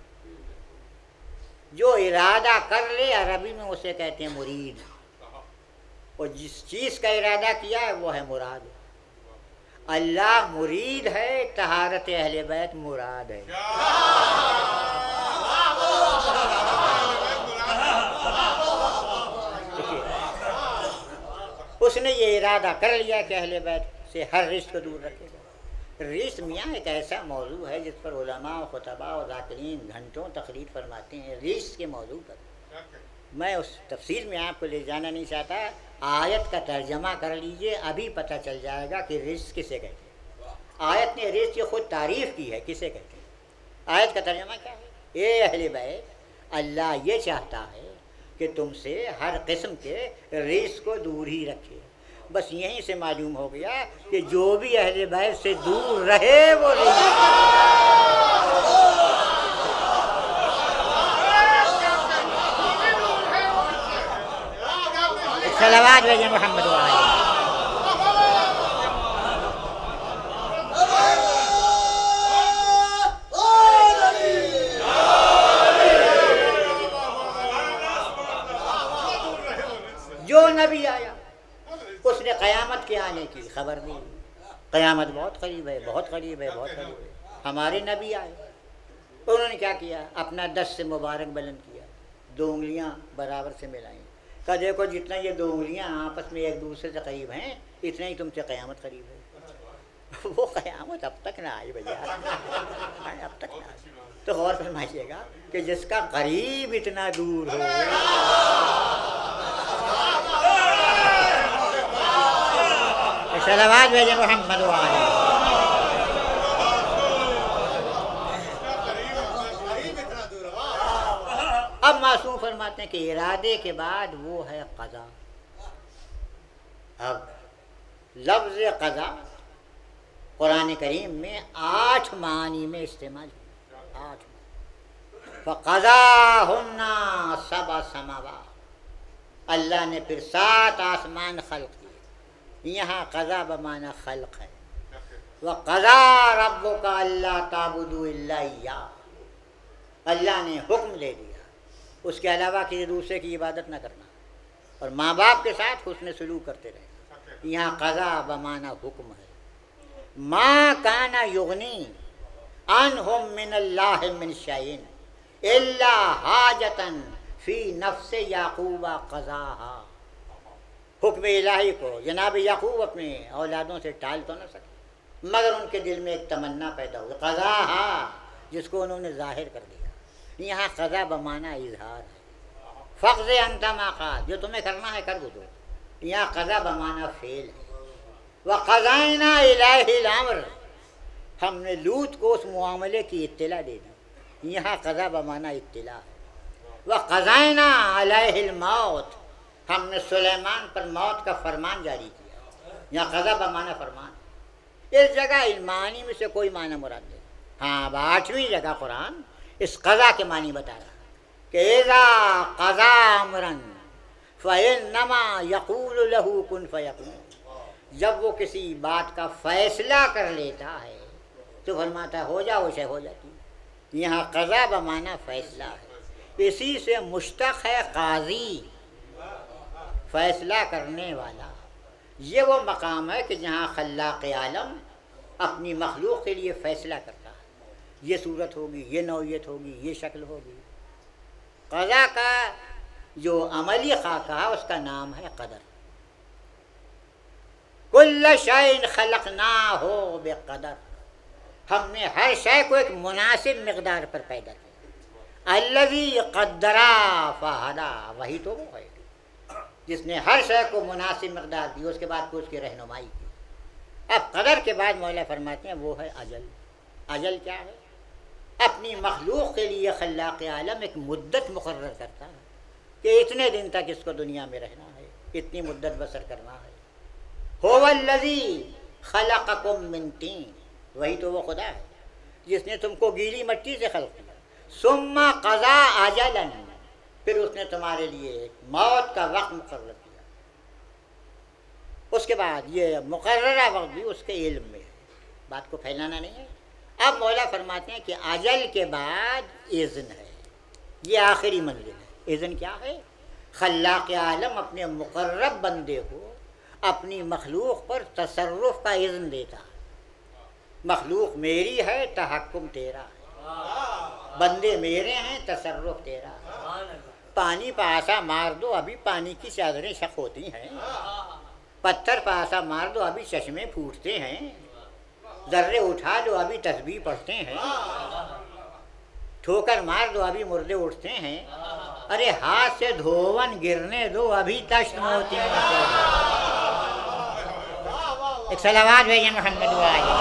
جو ارادہ کر لے عربی میں اسے کہتے ہیں مرید، اور جس چیز کا ارادہ کیا ہے وہ ہے مراد۔ اللہ مرید ہے، طہارت اہل بیت مراد ہے۔ اس نے یہ ارادہ کر لیا کہ اہل بیت سے ہر رزق کو دور رکھے گا۔ رزق میاں ایک ایسا موضوع ہے جس پر علماء و خطباء و ذاکرین گھنٹوں تقریر فرماتے ہیں رزق کے موضوع پر۔ میں اس تفصیل میں آپ کو لے جانا نہیں چاہتا، آیت کا ترجمہ کر لیجئے، ابھی پتہ چل جائے گا کہ رزق کسے کہتے ہیں۔ آیت نے رزق کی خود تعریف کی ہے، کسے کہتے ہیں؟ آیت کا ترجمہ کیا ہے؟ اے اہل بیت، اللہ یہ چاہتا ہے کہ تم سے ہر قسم کے رزق کو دور ہی رکھے۔ بس یہیں سے معلوم ہو گیا کہ جو بھی اہل بیت سے دور رہے وہ رزق۔ صلوات بھیجیں محمد وعلیہ۔ جو نبی آیا اس نے قیامت کے آنے کی خبر دی، قیامت بہت قریب ہے، بہت قریب ہے، بہت قریب ہے۔ ہمارے نبی آئے، انہوں نے کیا کیا؟ اپنا دست سے مبارک بلند کیا، دو انگلیاں برابر سے ملائیں، کہا دیکھو جتنا یہ دو انگلیاں آپس میں ایک دوسرے سے قریب ہیں اتنا ہی تم سے قیامت قریب ہے۔ وہ قیامت اب تک نہ آئی بھیا، اب تک نہ آئی۔ تو غور فرمائیے گا کہ جس کا قریب اتنا دور ہو، صلوات بھیجیں محمد والے۔ اب معصوم فرماتے ہیں کہ ارادے کے بعد وہ ہے قضا۔ اب لفظ قضا قرآن کریم میں آٹھ معنی میں استعمال ہے، آٹھ معنی۔ فَقَضَاهُنَّ سَبْعَ سَمَاوَاتٍ، اللہ نے پھر سات آسمان خلق کیے۔ یہاں قضا بمعنی خلق ہے۔ وَقَضَا رَبُّكَ أَلَّا تَعْبُدُوا إِلَّا إِيَّاهُ، اللہ نے حکم دے دیا اس کے علاوہ کسی دوسرے کی عبادت نہ کرنا، اور ماں باپ کے ساتھ حسن سلوک کرتے رہنا۔ یہاں قضا بمعنی حکم ہے۔ ما کان یغنی عنہم من اللہ من شیء الا حاجۃ فی نفس یعقوب قضاہا، حکم الہی کو جناب یعقوب اپنے اولادوں سے ٹال تو نہ سکے، مگر ان کے دل میں ایک تمنا پیدا ہوئی، قضاہا، جس کو انہوں نے ظاہر کر دیا۔ یہاں قضا بمعنی اظہار ہے۔ فقض انت ما قض، جو تمہیں کرنا ہے کر دو۔ یہاں قضا بمعنی فعل ہے۔ وَقَضَيْنَا إِلَيْهِ الْأَمْرَ، ہم نے لوط کو اس معاملے کی اطلاع دے دی۔ یہاں قضا بمعنی اطلاع ہے۔ وَقَضَيْنَا عَلَيْهِ الْمَوْتِ، ہم نے سلیمان پر موت کا فرمان جاری کیا۔ یہاں قضا بمعنی فرمان۔ اس جگہ ان معنی میں سے کوئی معنی مراد نہیں۔ ہاں اب آٹھویں جگہ قرآن اس قضا کے معنی بتا رہا کہ اذا قضا امرا فانما یقول له کن فیکون، جب وہ کسی بات کا فیصلہ کر لیتا ہے تو فرماتا ہے ہو جا، وہ شے ہو جاتی۔ یہاں قضا بمعنی فیصلہ ہے، اسی سے مشتق ہے قاضی، فیصلہ کرنے والا۔ یہ وہ مقام ہے کہ جہاں خلاق عالم اپنی مخلوق کے لیے فیصلہ کرتا ہے، یہ صورت ہوگی، یہ نوعیت ہوگی، یہ شکل ہوگی۔ قضا کا جو عملی خاکہ ہے اس کا نام ہے قدر۔ کل شیء خلقناہ بقدر، ہم نے ہر شے کو ایک مناسب مقدار پر پیدا کیا۔ الذی قدر فہدی، وہی تو وہ ہے جس نے ہر شے کو مناسب مقدار دی، اس کے بعد کو اس کی رہنمائی کی۔ اب قدر کے بعد مولا فرماتے ہیں وہ ہے اجل۔ اجل کیا ہے؟ اپنی مخلوق کے لیے خلاق عالم ایک مدت مقرر کرتا ہے کہ اتنے دن تک اس کو دنیا میں رہنا ہے، اتنی مدت بسر کرنا ہے۔ هو الذی خلقکم من طین، وہی تو وہ خدا ہے جس نے تم کو گیلی مٹی سے خلق کیا۔ ثم قضا اجلا، پھر اس نے تمہارے لیے ایک موت کا وقت مقرر کیا۔ اس کے بعد یہ مقررہ وقت بھی اس کے علم میں ہے، بات کو پھیلانا نہیں ہے۔ اب مولا فرماتے ہیں کہ اجل کے بعد اذن ہے، یہ آخری منزل ہے۔ اذن کیا ہے؟ خلاق عالم اپنے مقرب بندے کو اپنی مخلوق پر تصرف کا اذن دیتا ہے۔ مخلوق میری ہے، تحکم تیرا ہے، بندے میرے ہیں، تصرف تیرا ہے۔ پانی پہ آسا مار دو، ابھی پانی کی چادریں شق ہوتی ہیں۔ پتھر پہ آسا مار دو، ابھی چشمے پھوٹتے ہیں۔ ذرے اٹھا دو، ابھی تسبیح پڑھتے ہیں۔ ٹھوکر مار دو، ابھی مردے اٹھتے ہیں۔ ارے ہاتھ سے دھون گرنے دو، ابھی تشت موتی ہیں۔ ایک صلوات بھیجیں محمد والے۔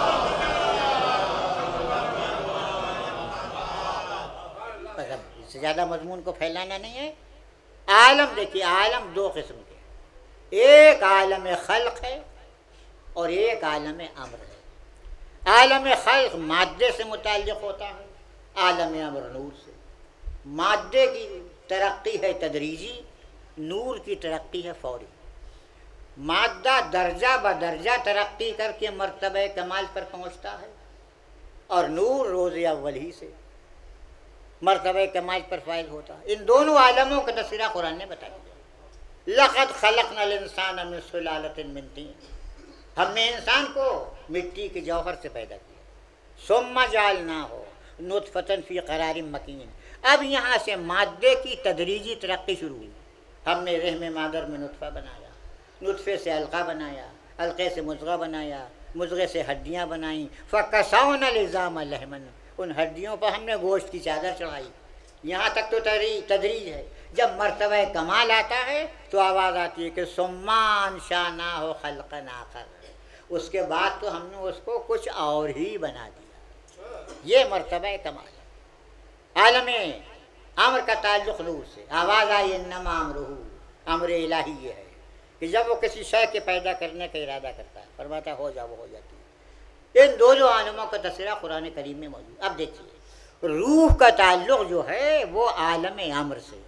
بس اب اس سے زیادہ مضمون کو پھیلانا نہیں ہے۔ عالم دیکھیے، عالم دو قسم کے، ایک عالم خلق ہے اور ایک عالم امر ہے۔ عالم خلق مادے سے متعلق ہوتا ہے، عالم امر نور سے۔ مادے کی ترقی ہے تدریجی، نور کی ترقی ہے فوری۔ مادہ درجہ بدرجہ ترقی کر کے مرتبہ کمال پر پہنچتا ہے، اور نور روز اول ہی سے مرتبہ کمال پر فائز ہوتا ہے۔ ان دونوں عالموں کا تذکرہ قرآن نے بتا دیا۔ لقد خلقنا الانسان من سلالۃ من طین، ہم نے انسان کو مٹی کے جوہر سے پیدا کیا۔ ثم جعلناہ نطفۃ فی قرار مکین، اب یہاں سے مادے کی تدریجی ترقی شروع ہوئی۔ ہم نے رحم مادر میں نطفہ بنایا، نطفے سے علقہ بنایا، علقے سے مضغہ بنایا، مضغے سے ہڈیاں بنائیں، فَكَسَوْنَ الْعِظَامَ لَحْمًا، ان ہڈیوں پر ہم نے گوشت کی چادر چڑھائی. یہاں تک تو تدریج ہے. جب مرتبہ کمال آتا ہے تو آواز آتی ہے کہ ثُمَّ أَنشَأْنَاهُ خَلْقًا آخَرَ، اس کے بعد تو ہم نے اس کو کچھ اور ہی بنا دیا. یہ مرتبہ کمال ہے. عالم امر کا تعلق روح سے. آواز آئی انما امرہ، امر الہی یہ ہے کہ جب وہ کسی شے کے پیدا کرنے کا ارادہ کرتا ہے فرماتا ہے ہو جا، وہ ہو جاتی ہے. ان دونوں عالموں کا تذکرہ قرآن کریم میں موجود. اب دیکھیے روح کا تعلق جو ہے وہ عالم امر سے.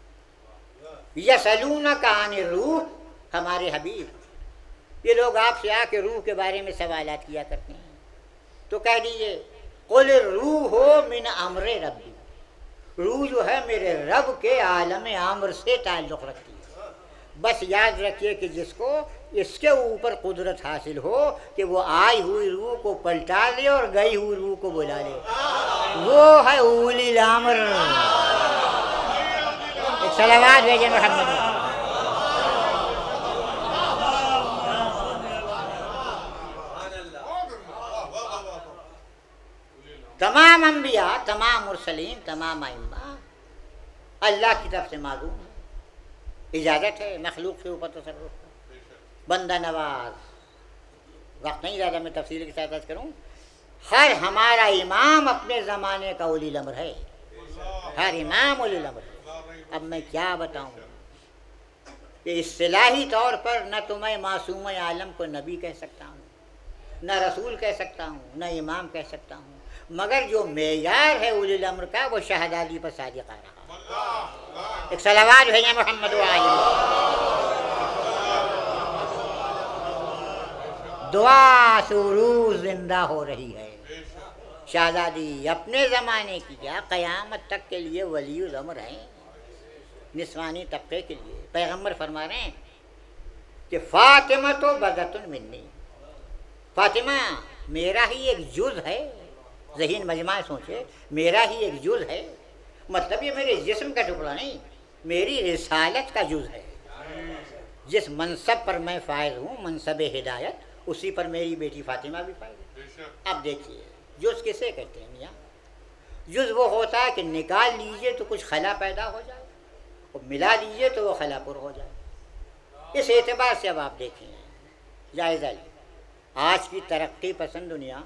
یسألونک عن الروح، ہمارے حبیب یہ لوگ آپ سے آ کے روح کے بارے میں سوالات کیا کرتے ہیں تو کہہ دیجیے قل الروح من امر ربی، روح جو ہے میرے رب کے عالم امر سے تعلق رکھتی ہے. بس یاد رکھیے کہ جس کو اس کے اوپر قدرت حاصل ہو کہ وہ آئی ہوئی روح کو پلٹا دے اور گئی ہوئی روح کو بلا لے، وہ ہے اولی الامر. ایک صلوات بھیجیں محمد. تمام انبیاء، تمام مرسلین، تمام ائمہ اللہ کی طرف سے معلوم ہے. اجازت ہے مخلوق کے اوپر تصرف کا. بندہ نواز، وقت نہیں زیادہ میں تفصیل کے ساتھ عرض کروں، ہر ہمارا امام اپنے زمانے کا اولی الامر ہے. ہر امام اولی الامر ہے. اب میں کیا بتاؤں کہ اصطلاحی طور پر نہ تو میں معصوم عالم کو نبی کہہ سکتا ہوں، نہ رسول کہہ سکتا ہوں، نہ امام کہہ سکتا ہوں، مگر جو معیار ہے اولی الامر کا وہ شہادی پر صادق آ رہا. ایک صلوات بھیجیں محمد وعلی. دعا سروز زندہ ہو رہی ہے. شہزادی اپنے زمانے کی کیا قیامت تک کے لیے ولی الامر ہیں، نسوانی طبقے کے لیے. پیغمبر فرما رہے ہیں کہ فاطمہ تو بضعۃ منی، فاطمہ میرا ہی ایک جز ہے. ذہین مجمع سوچے، میرا ہی ایک جز ہے، مطلب یہ میرے جسم کا ٹکڑا نہیں، میری رسالت کا جز ہے. جس منصب پر میں فائز ہوں، منصب ہدایت، اسی پر میری بیٹی فاطمہ بھی فائز ہے. اب دیکھیے جز کسے کہتے ہیں میاں؟ جز وہ ہوتا ہے کہ نکال لیجئے تو کچھ خلا پیدا ہو جائے، اور ملا لیجئے تو وہ خلا پر ہو جائے. اس اعتبار سے اب آپ دیکھیں جائزہ لیں، آج کی ترقی پسند دنیا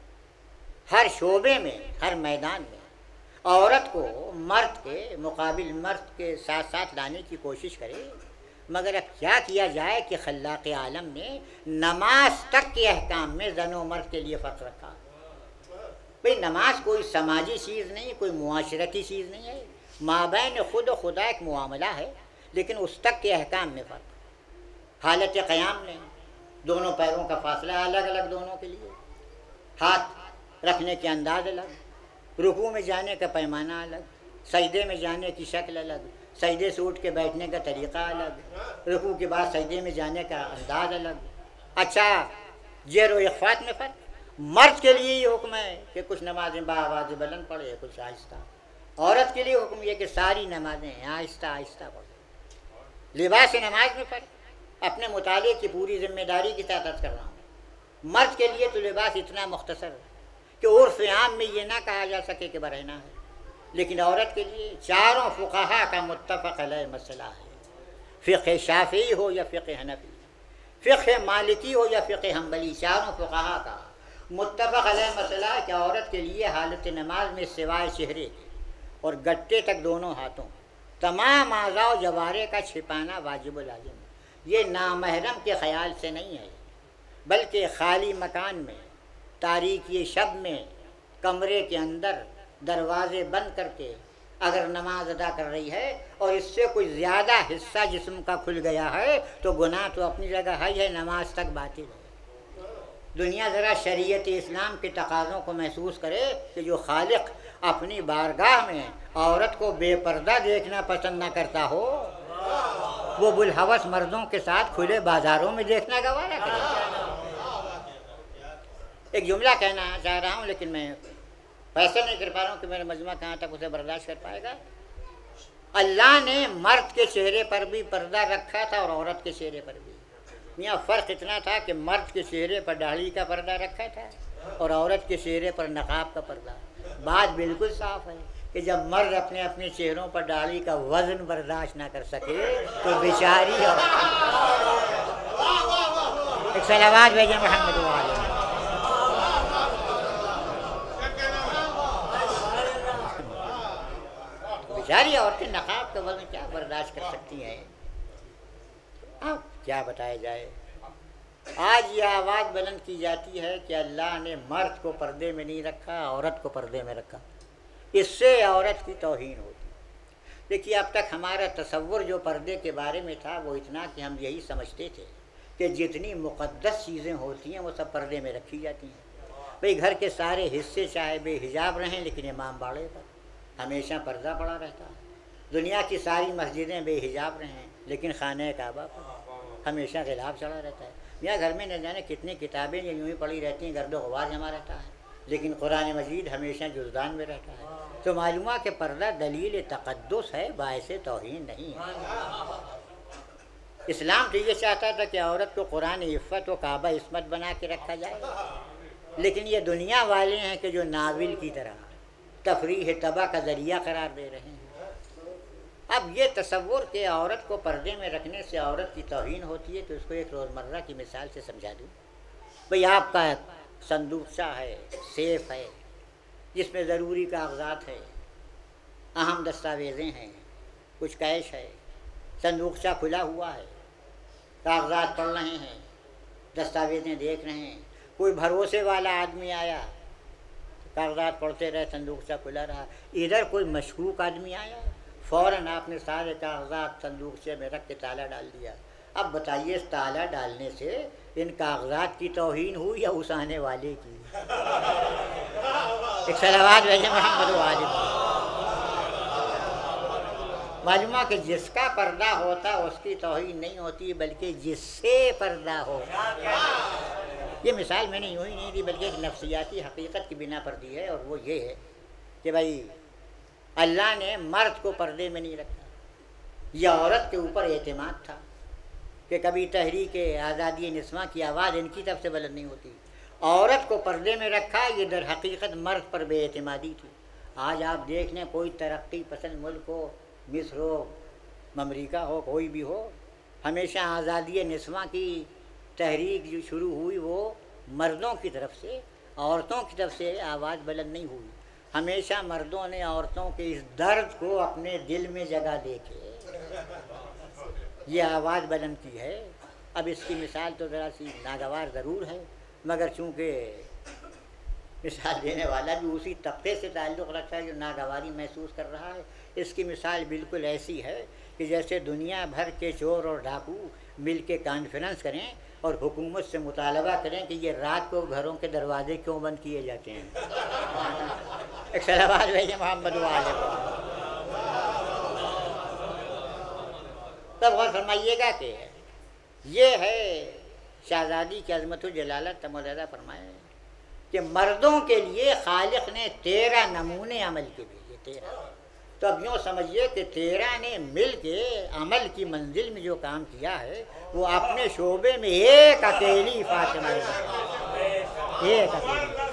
ہر شعبے میں، ہر میدان میں عورت کو مرد کے مقابل مرد کے ساتھ ساتھ لانے کی کوشش کرے. مگر اب کیا کیا جائے کہ خلاق عالم نے نماز تک کے احکام میں زن و مرد کے لیے فرق رکھا. بھئی نماز کوئی سماجی چیز نہیں، کوئی معاشرتی چیز نہیں ہے، مابین خود و خدا ایک معاملہ ہے، لیکن اس تک کے احکام میں فرق. حالت قیام میں دونوں پیروں کا فاصلہ الگ الگ دونوں کے لیے، ہاتھ رکھنے کے انداز الگ، رکوع میں جانے کا پیمانہ الگ، سجدے میں جانے کی شکل الگ، سجدے سے اٹھ کے بیٹھنے کا طریقہ الگ، رکوع کے بعد سجدے میں جانے کا انداز الگ. اچھا جیر و اخفات میں فرق. مرد کے لیے یہ حکم ہے کہ کچھ نمازیں بآواز بلند پڑھے، کچھ آہستہ. عورت کے لیے حکم یہ کہ ساری نمازیں آہستہ آہستہ پڑھے. لباس نماز میں فرق، اپنے مطالعے کی پوری ذمہ داری کے ساتھ عرض کر رہا ہوں. مرد کے لیے تو لباس اتنا مختصر ہے کہ عرف عام میں یہ نہ کہا جا سکے کہ برہنہ ہے، لیکن عورت کے لیے چاروں فقہا کا متفق علیہ مسئلہ ہے. فقہ شافعی ہو یا فقہ حنفی، فقہ مالکی ہو یا فقہ حنبلی، چاروں فقہا کا متفق علیہ مسئلہ ہے کہ عورت کے لیے حالت نماز میں سوائے چہرے کے اور گٹے تک دونوں ہاتھوں تمام اعضاء و جوارے کا چھپانا واجب و لازم ہے. یہ نامحرم کے خیال سے نہیں ہے، بلکہ خالی مکان میں، تاریکی شب میں، کمرے کے اندر دروازے بند کر کے اگر نماز ادا کر رہی ہے اور اس سے کوئی زیادہ حصہ جسم کا کھل گیا ہے تو گناہ تو اپنی جگہ ہے، نماز تک باطل ہے. دنیا ذرا شریعت اسلام کے تقاضوں کو محسوس کرے کہ جو خالق اپنی بارگاہ میں عورت کو بے پردہ دیکھنا پسند نہ کرتا ہو، وہ بلحوث مردوں کے ساتھ کھلے بازاروں میں دیکھنا گوارا کرے. ایک جملہ کہنا چاہ رہا ہوں لیکن میں فیصلہ نہیں کر پا رہا ہوں کہ میرا مجمع کہاں تک اسے برداشت کر پائے گا. اللہ نے مرد کے چہرے پر بھی پردہ رکھا تھا اور عورت کے چہرے پر بھی. یہاں فرق اتنا تھا کہ مرد کے چہرے پر داڑھی کا پردہ رکھا تھا اور عورت کے چہرے پر نقاب کا پردہ. بات بالکل صاف ہے کہ جب مرد اپنے اپنے چہروں پر داڑھی کا وزن برداشت نہ کر سکے تو بیچاری ایک صلوات بھیجیں محمد والے. بیچاری عورتیں نقاب کا وزن کیا برداشت کر سکتی ہیں؟ اب کیا بتایا جائے. آج یہ آواز بلند کی جاتی ہے کہ اللہ نے مرد کو پردے میں نہیں رکھا، عورت کو پردے میں رکھا، اس سے عورت کی توہین ہوتی. دیکھیے اب تک ہمارا تصور جو پردے کے بارے میں تھا وہ اتنا کہ ہم یہی سمجھتے تھے کہ جتنی مقدس چیزیں ہوتی ہیں وہ سب پردے میں رکھی جاتی ہیں. بھئی گھر کے سارے حصے چاہے بے حجاب رہیں لیکن امام باڑے پر ہمیشہ پردہ پڑا رہتا ہے. دنیا کی ساری مسجدیں بے حجاب رہیں لیکن خانہ کعبہ پر ہمیشہ غلاف چڑھا رہتا ہے. یا گھر میں نہ جانے کتنی کتابیں یوں ہی پڑی رہتی ہیں، گرد و غبار جمع رہتا ہے، لیکن قرآن مجید ہمیشہ جزدان میں رہتا ہے. تو معلوم ہے کہ پردہ دلیل تقدس ہے، باعث توہین نہیں ہے. اسلام تو یہ چاہتا تھا کہ عورت کو قرآن عفت و کعبہ عصمت بنا کے رکھا جائے، لیکن یہ دنیا والے ہیں کہ جو ناول کی طرح تفریح تباہ کا ذریعہ قرار دے رہے ہیں. اب یہ تصور کہ عورت کو پردے میں رکھنے سے عورت کی توہین ہوتی ہے تو اس کو ایک روزمرہ کی مثال سے سمجھا دوں. بھئی آپ کا صندوقچہ ہے، سیف ہے، جس میں ضروری کاغذات ہے، اہم دستاویزیں ہیں، کچھ کیش ہے. صندوقچہ کھلا ہوا ہے، کاغذات پڑھ رہے ہیں، دستاویزیں دیکھ رہے ہیں. کوئی بھروسے والا آدمی آیا، کاغذات پڑھتے رہے، صندوقچہ کھلا رہا. ادھر کوئی مشکوک آدمی آیا، فوراً آپ نے سارے کاغذات صندوقچے میں رکھ کے تالا ڈال دیا. اب بتائیے اس تالا ڈالنے سے ان کاغذات کی توہین ہوئی یا اس آنے والے کی؟ ایک صلوات بھیجیں محمد والے. معلوم ہے کہ جس کا پردہ ہوتا اس کی توہین نہیں ہوتی بلکہ جس سے پردہ ہو. یہ مثال میں نے یوں ہی نہیں دی بلکہ ایک نفسیاتی حقیقت کی بنا پر دی ہے، اور وہ یہ ہے کہ بھائی اللہ نے مرد کو پردے میں نہیں رکھا. یہ عورت کے اوپر اعتماد تھا کہ کبھی تحریک آزادی نسواں کی آواز ان کی طرف سے بلند نہیں ہوتی. عورت کو پردے میں رکھا، یہ در حقیقت مرد پر بے اعتمادی تھی. آج آپ دیکھ لیں کوئی ترقی پسند ملک ہو، مصر ہو، امریکہ ہو، کوئی بھی ہو، ہمیشہ آزادی نسواں کی تحریک جو شروع ہوئی وہ مردوں کی طرف سے، عورتوں کی طرف سے آواز بلند نہیں ہوئی. ہمیشہ مردوں نے عورتوں کے اس درد کو اپنے دل میں جگہ دے کے یہ آواز بلند کی ہے. اب اس کی مثال تو ذرا سی ناگوار ضرور ہے، مگر چونکہ مثال دینے والا بھی اسی طبقے سے تعلق رکھتا ہے جو ناگواری محسوس کر رہا ہے. اس کی مثال بالکل ایسی ہے کہ جیسے دنیا بھر کے چور اور ڈاکو مل کے کانفرنس کریں اور حکومت سے مطالبہ کریں کہ یہ رات کو گھروں کے دروازے کیوں بند کیے جاتے ہیں. ایک صلوات بھیجیں محمد والے. تب غور فرمائیے گا کہ یہ ہے شہزادی کی عظمت و جلالت تمددہ فرمائے کہ مردوں کے لیے خالق نے تیرہ نمونے عمل کے بھیجے. تیرہ تو اب یوں سمجھیے کہ تیرہ نے مل کے عمل کی منزل میں جو کام کیا ہے وہ اپنے شعبے میں ایک اکیلی فاطمہ ایک اکیلی.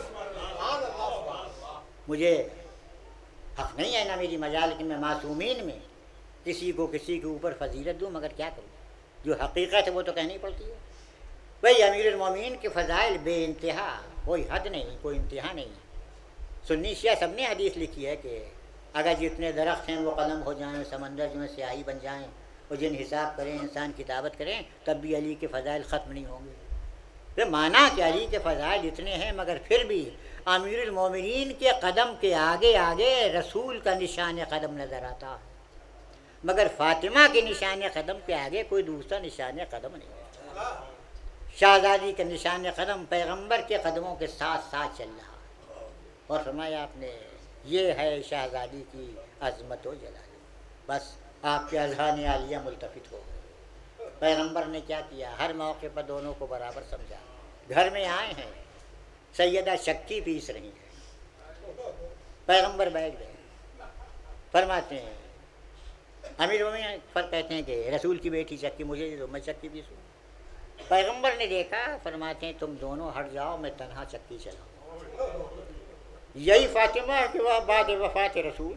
مجھے حق نہیں ہے نہ میری مجال کہ میں معصومین میں کسی کو کسی کے اوپر فضیلت دوں، مگر کیا کروں، جو حقیقت ہے وہ تو کہنی پڑتی ہے. بھئی امیر المومنین کے فضائل بے انتہا، کوئی حد نہیں، کوئی انتہا نہیں. سنی شیعہ سب نے حدیث لکھی ہے کہ اگر جتنے درخت ہیں وہ قلم ہو جائیں، سمندر جو ہے سیاہی بن جائیں، اور جن حساب کریں انسان کتابت کریں، تب بھی علی کے فضائل ختم نہیں ہوں گے. پھر مانا کہ علی کے فضائل اتنے ہیں مگر پھر بھی امیر المومنین کے قدم کے آگے آگے رسول کا نشان قدم نظر آتا ہے، مگر فاطمہ کے نشان قدم کے آگے کوئی دوسرا نشان قدم نہیں. شہزادی کا نشان قدم پیغمبر کے قدموں کے ساتھ ساتھ چل رہا. اور فرمایا آپ نے یہ ہے شہزادی کی عظمت و جلال. بس آپ کے اذہان عالیہ ملتفت ہو گئے. پیغمبر نے کیا کیا؟ ہر موقع پر دونوں کو برابر سمجھا. گھر میں آئے ہیں، سیدہ چکی پیس رہی ہیں، پیغمبر بیٹھ گئے. فرماتے ہیں امیر مومنین پر کہتے ہیں کہ رسول کی بیٹی چکی مجھے دے دو، میں چکی پیسوں. پیغمبر نے دیکھا، فرماتے ہیں تم دونوں ہٹ جاؤ، میں تنہا چکی چلاؤں۔ یہی فاطمہ کے بعد وفات رسول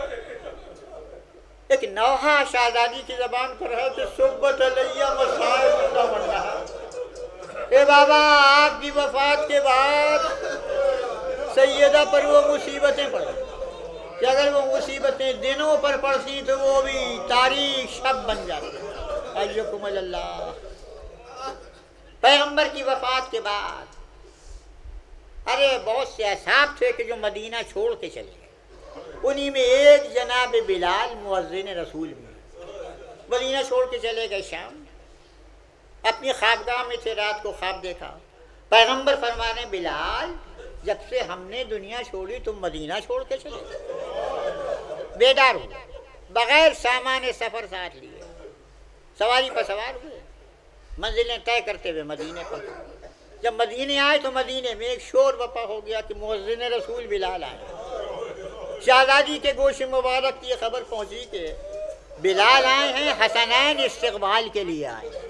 ایک نوحہ شہزادی کی زبان پر ہے کہ صبت علیہ مصائب تمنا، اے بابا آپ کی وفات کے بعد سیدہ پر وہ مصیبتیں پڑیں کہ اگر وہ مصیبتیں دنوں پر پڑتی تو وہ بھی تاریخ شب بن جاتی۔ ایکم اللہ، پیغمبر کی وفات کے بعد ارے بہت سے اصحاب تھے کہ جو مدینہ چھوڑ کے چلے گئے، انہی میں ایک جناب بلال مؤذن رسول میں مدینہ چھوڑ کے چلے گئے شام، اپنی خوابگاہ میں تھے، رات کو خواب دیکھا، پیغمبر فرمانے بلال جب سے ہم نے دنیا چھوڑی تم مدینہ چھوڑ کے چلے گئے۔ بیدار ہو، بغیر سامان سفر ساتھ لیے سواری پر سوار ہوئے، منزلیں طے کرتے ہوئے مدینے پر۔ جب مدینے آئے تو مدینے میں ایک شور بپا ہو گیا کہ مؤذن رسول بلال آئے۔ شہزادی کے گوش مبارک کی خبر پہنچی کہ بلال آئے ہیں، حسنین استقبال کے لیے آئے ہیں۔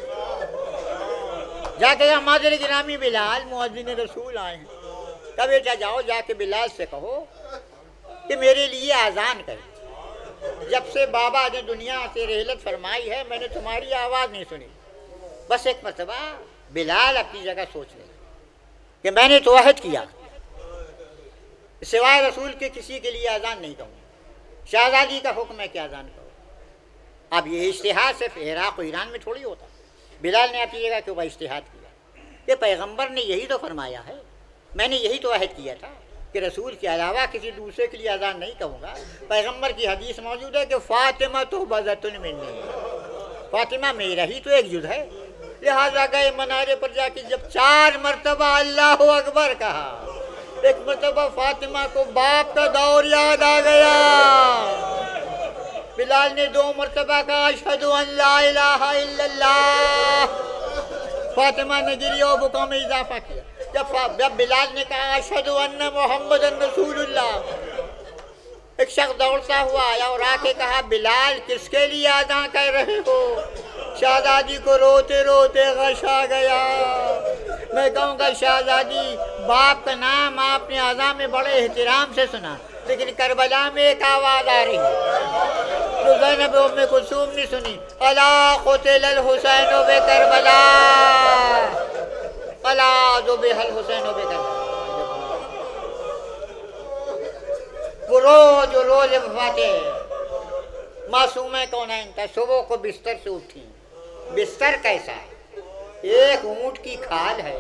جا کے مادر گرامی بلال مؤذن رسول آئے ہیں، کہا بیٹا جاؤ جا کے بلال سے کہو کہ میرے لیے اذان کرے، جب سے بابا نے دنیا سے رحلت فرمائی ہے میں نے تمہاری آواز نہیں سنی۔ بس ایک مرتبہ بلال اپنی جگہ سوچ لے کہ میں نے تو عہد کیا سوائے رسول کے کسی کے لیے اذان نہیں کہوں، شہزادی کا حکم ہے کہ اذان کرو۔ اب یہ اشتہار صرف عراق و ایران میں تھوڑی ہوتا، بلال نے اپنی جگہ کے اوپر اشتہار کیا کہ پیغمبر نے یہی تو فرمایا ہے، میں نے یہی تو عہد کیا تھا کہ رسول کے علاوہ کسی دوسرے کے لیے اذان نہیں کہوں گا۔ پیغمبر کی حدیث موجود ہے کہ فاطمہ تو بذۃ منی، فاطمہ میرا ہی تو ایک جز ہے۔ لہٰذا گئے منارے پر جا کے جب چار مرتبہ اللہ اکبر کہا، ایک مرتبہ فاطمہ کو باپ کا دور یاد آ گیا، بلال نے دو مرتبہ کہا اشہد ان لا الہ الا اللہ، فاطمہ نے گری اور بکوں میں اضافہ کیا۔ جب جب بلال نے کہا اشہد ان محمد رسول اللہ، ایک شخص دوڑتا ہوا آیا اور آ کے کہا بلال کس کے لیے اذان کہہ رہے ہو؟ شہزادی کو روتے روتے غش آ گیا۔ میں کہوں گا شہزادی باپ کا نام آپ نے اذان میں بڑے احترام سے سنا، لیکن کربلا میں ایک آواز آ رہی ہے جو زینب ام کلثوم نے سنی، الا قتل الحسین بکربلا، الا ذبح الحسین بکربلا۔ وہ روز روز وفاتے معصومہ کونین تھا، صبح کو بستر سے اٹھی، بستر کیسا ہے؟ ایک اونٹ کی کھال ہے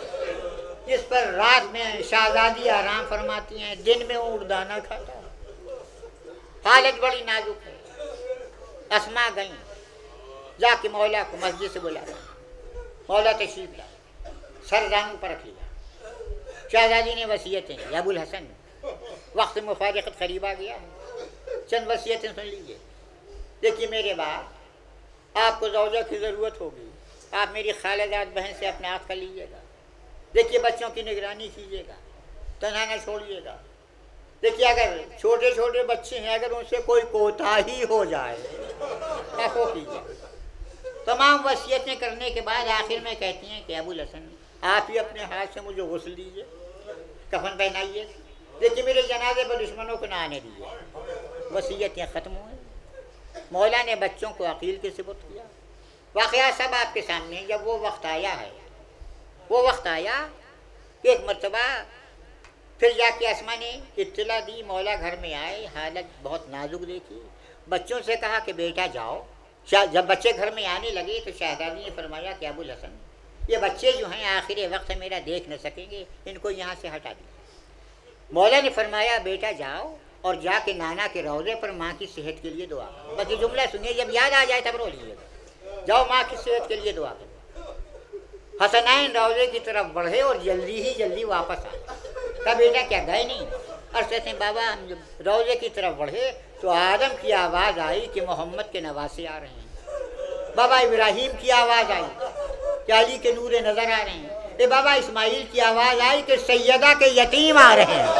جس پر رات میں شہزادی آرام فرماتی ہیں، دن میں اونٹ دانہ کھاتا ہے۔ حالت بڑی نازک ہے۔ اسما گئیں، جا کے مولا کو مسجد سے بلایا، مولا تشریف لا، سر زانو پر رکھ لیا۔ شہزادی نے وصیتیں، یا ابو الحسن وقت مفارقت قریب آ گیا ہے، چند وصیتیں سن لیجیے۔ دیکھیے میرے باپ، آپ کو زوجہ کی ضرورت ہوگی، آپ میری خالہ زاد بہن سے اپنے ہاتھ کر لیجیے گا۔ دیکھیے بچوں کی نگرانی کیجیے گا، تنہا نہ چھوڑیے گا۔ دیکھیے اگر چھوٹے چھوٹے بچے ہیں، اگر ان سے کوئی کوتاہی ہو جائے عفو کیجیے۔ تمام وصیتیں کرنے کے بعد آخر میں کہتی ہیں کہ ابو الحسن آپ ہی اپنے ہاتھ سے مجھے غسل دیجیے، کفن پہنائیے، دیکھیے میرے جنازے پر دشمنوں کو نہ آنے دیجیے۔ وصیتیں ختم ہوئیں، مولا نے بچوں کو عقیل کے سپرد کیا۔ واقعہ سب آپ کے سامنے۔ جب وہ وقت آیا ہے، وہ وقت آیا کہ ایک مرتبہ پھر جا کے اسما نے اطلاع دی، مولا گھر میں آئے، حالت بہت نازک دیکھی، بچوں سے کہا کہ بیٹا جاؤ۔ جب بچے گھر میں آنے لگے تو شہزادی نے فرمایا کہ ابو الحسن یہ بچے جو ہیں آخر وقت میرا دیکھ نہ سکیں گے، ان کو یہاں سے ہٹا دیں۔ مولا نے فرمایا بیٹا جاؤ اور جا کے نانا کے روضے پر ماں کی صحت کے لیے دعا کرو۔ بس یہ جملہ سنیے، جب یاد آ جائے تب رو لیجیے گا۔ جاؤ ماں کی صحت کے لیے دعا کرو۔ حسنین روضے کی طرف بڑھے اور جلدی ہی جلدی واپس آئے۔ کہا بیٹا کیا گئے نہیں؟ عرصے سے بابا ہم جب روضے کی طرف بڑھے تو آدم کی آواز آئی کہ محمد کے نواسے آ رہے ہیں، بابا ابراہیم کی آواز آئی کہ علی کے نور نظر آ رہے ہیں، اے بابا اسماعیل کی آواز آئی کہ سیدہ کے یتیم آ رہے ہیں،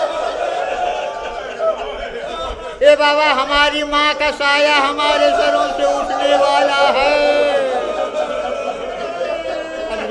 اے بابا ہماری ماں کا سایہ ہمارے سروں سے اٹھنے والا ہے۔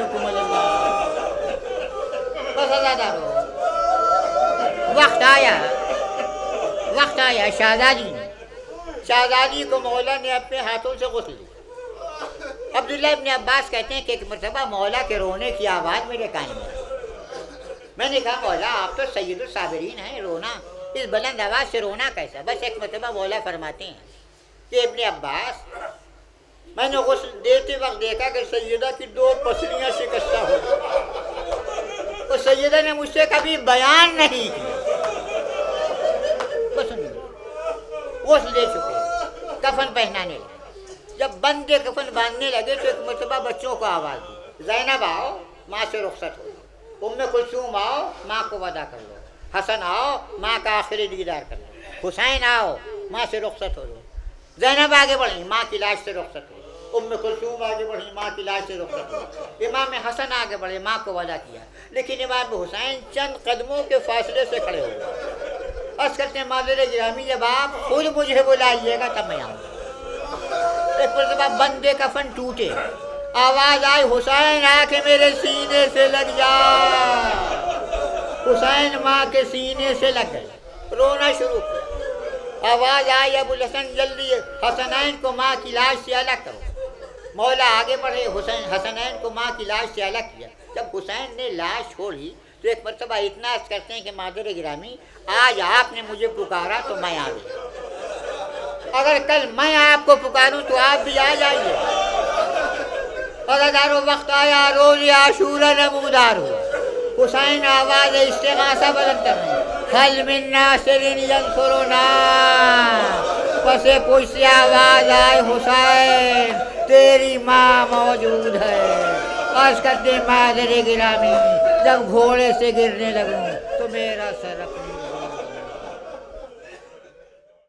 روزادارو وقت آیا وقت آیا شہزادی نے شہزادی کو مولا نے اپنے ہاتھوں سے غسل دیا۔ عبداللہ ابن عباس کہتے ہیں کہ ایک مرتبہ مولا کے رونے کی آواز میرے کان میں آئی۔ میں نے کہا مولا آپ تو سید الصابرین ہیں، رونا اس بلند آواز سے رونا کیسا؟ بس ایک مرتبہ مولا فرماتے ہیں کہ ابن عباس میں نے غسل دیتے وقت دیکھا کہ سیدہ کی دو پسلیاں شکستہ ہو گئی، تو سیدہ نے مجھ سے کبھی بیان نہیں کیا، بس غسل دے چکے، کفن پہنانے لگے۔ جب بندے کفن باندھنے لگے تو ایک مرتبہ بچوں کو آواز دی، زینب آؤ ماں سے رخصت ہو، ام کلثوم آؤ ماں کو ودا کر لو، حسن آؤ ماں کا آخری دیدار کر لو، حسین آؤ ماں سے رخصت ہو لو۔ زینب آگے بڑھی، ماں کی لاش سے رخصت ہو، ام کلثوم آگے بڑھی، ماں کی لاش سے رخصت ہو، امام حسن آگے بڑھے، ماں کو ودا کیا، لیکن امام حسین چند قدموں کے فاصلے سے کھڑے ہوئے۔ عرض کرتے ہیں معذر گرامی جب آپ خود مجھے بلائیے گا تب میں آؤں گا۔ ایک مرتبہ بندے کفن ٹوٹے، آواز آئی حسین آ کے میرے سینے سے لگ جا۔ حسین ماں کے سینے سے لگ گئے، رونا شروع کیا۔ آواز آئی ابو الحسن جلدی حسنین کو ماں کی لاش سے الگ کرو۔ مولا آگے بڑھے، حسین حسنین کو ماں کی لاش سے الگ کیا۔ جب حسین نے لاش چھوڑی تو ایک مرتبہ اتنا عرض کرتے ہیں کہ معذر گرامی آج آپ نے مجھے پکارا تو میں آ گیا، اگر کل میں آپ کو پکاروں تو آپ بھی آ جائیے۔ روزادارو وقت آیا روز عاشورہ نمودار ہو، حسین آواز استغاثہ بلند کر رہے ہیں، حل من ناصر ینصرنا، پس پشت سے آواز آئے حسین تیری ماں موجود ہے۔ عرض کرتے معذر گرامی جب گھوڑے سے گرنے لگوں تو میرا سر اپنے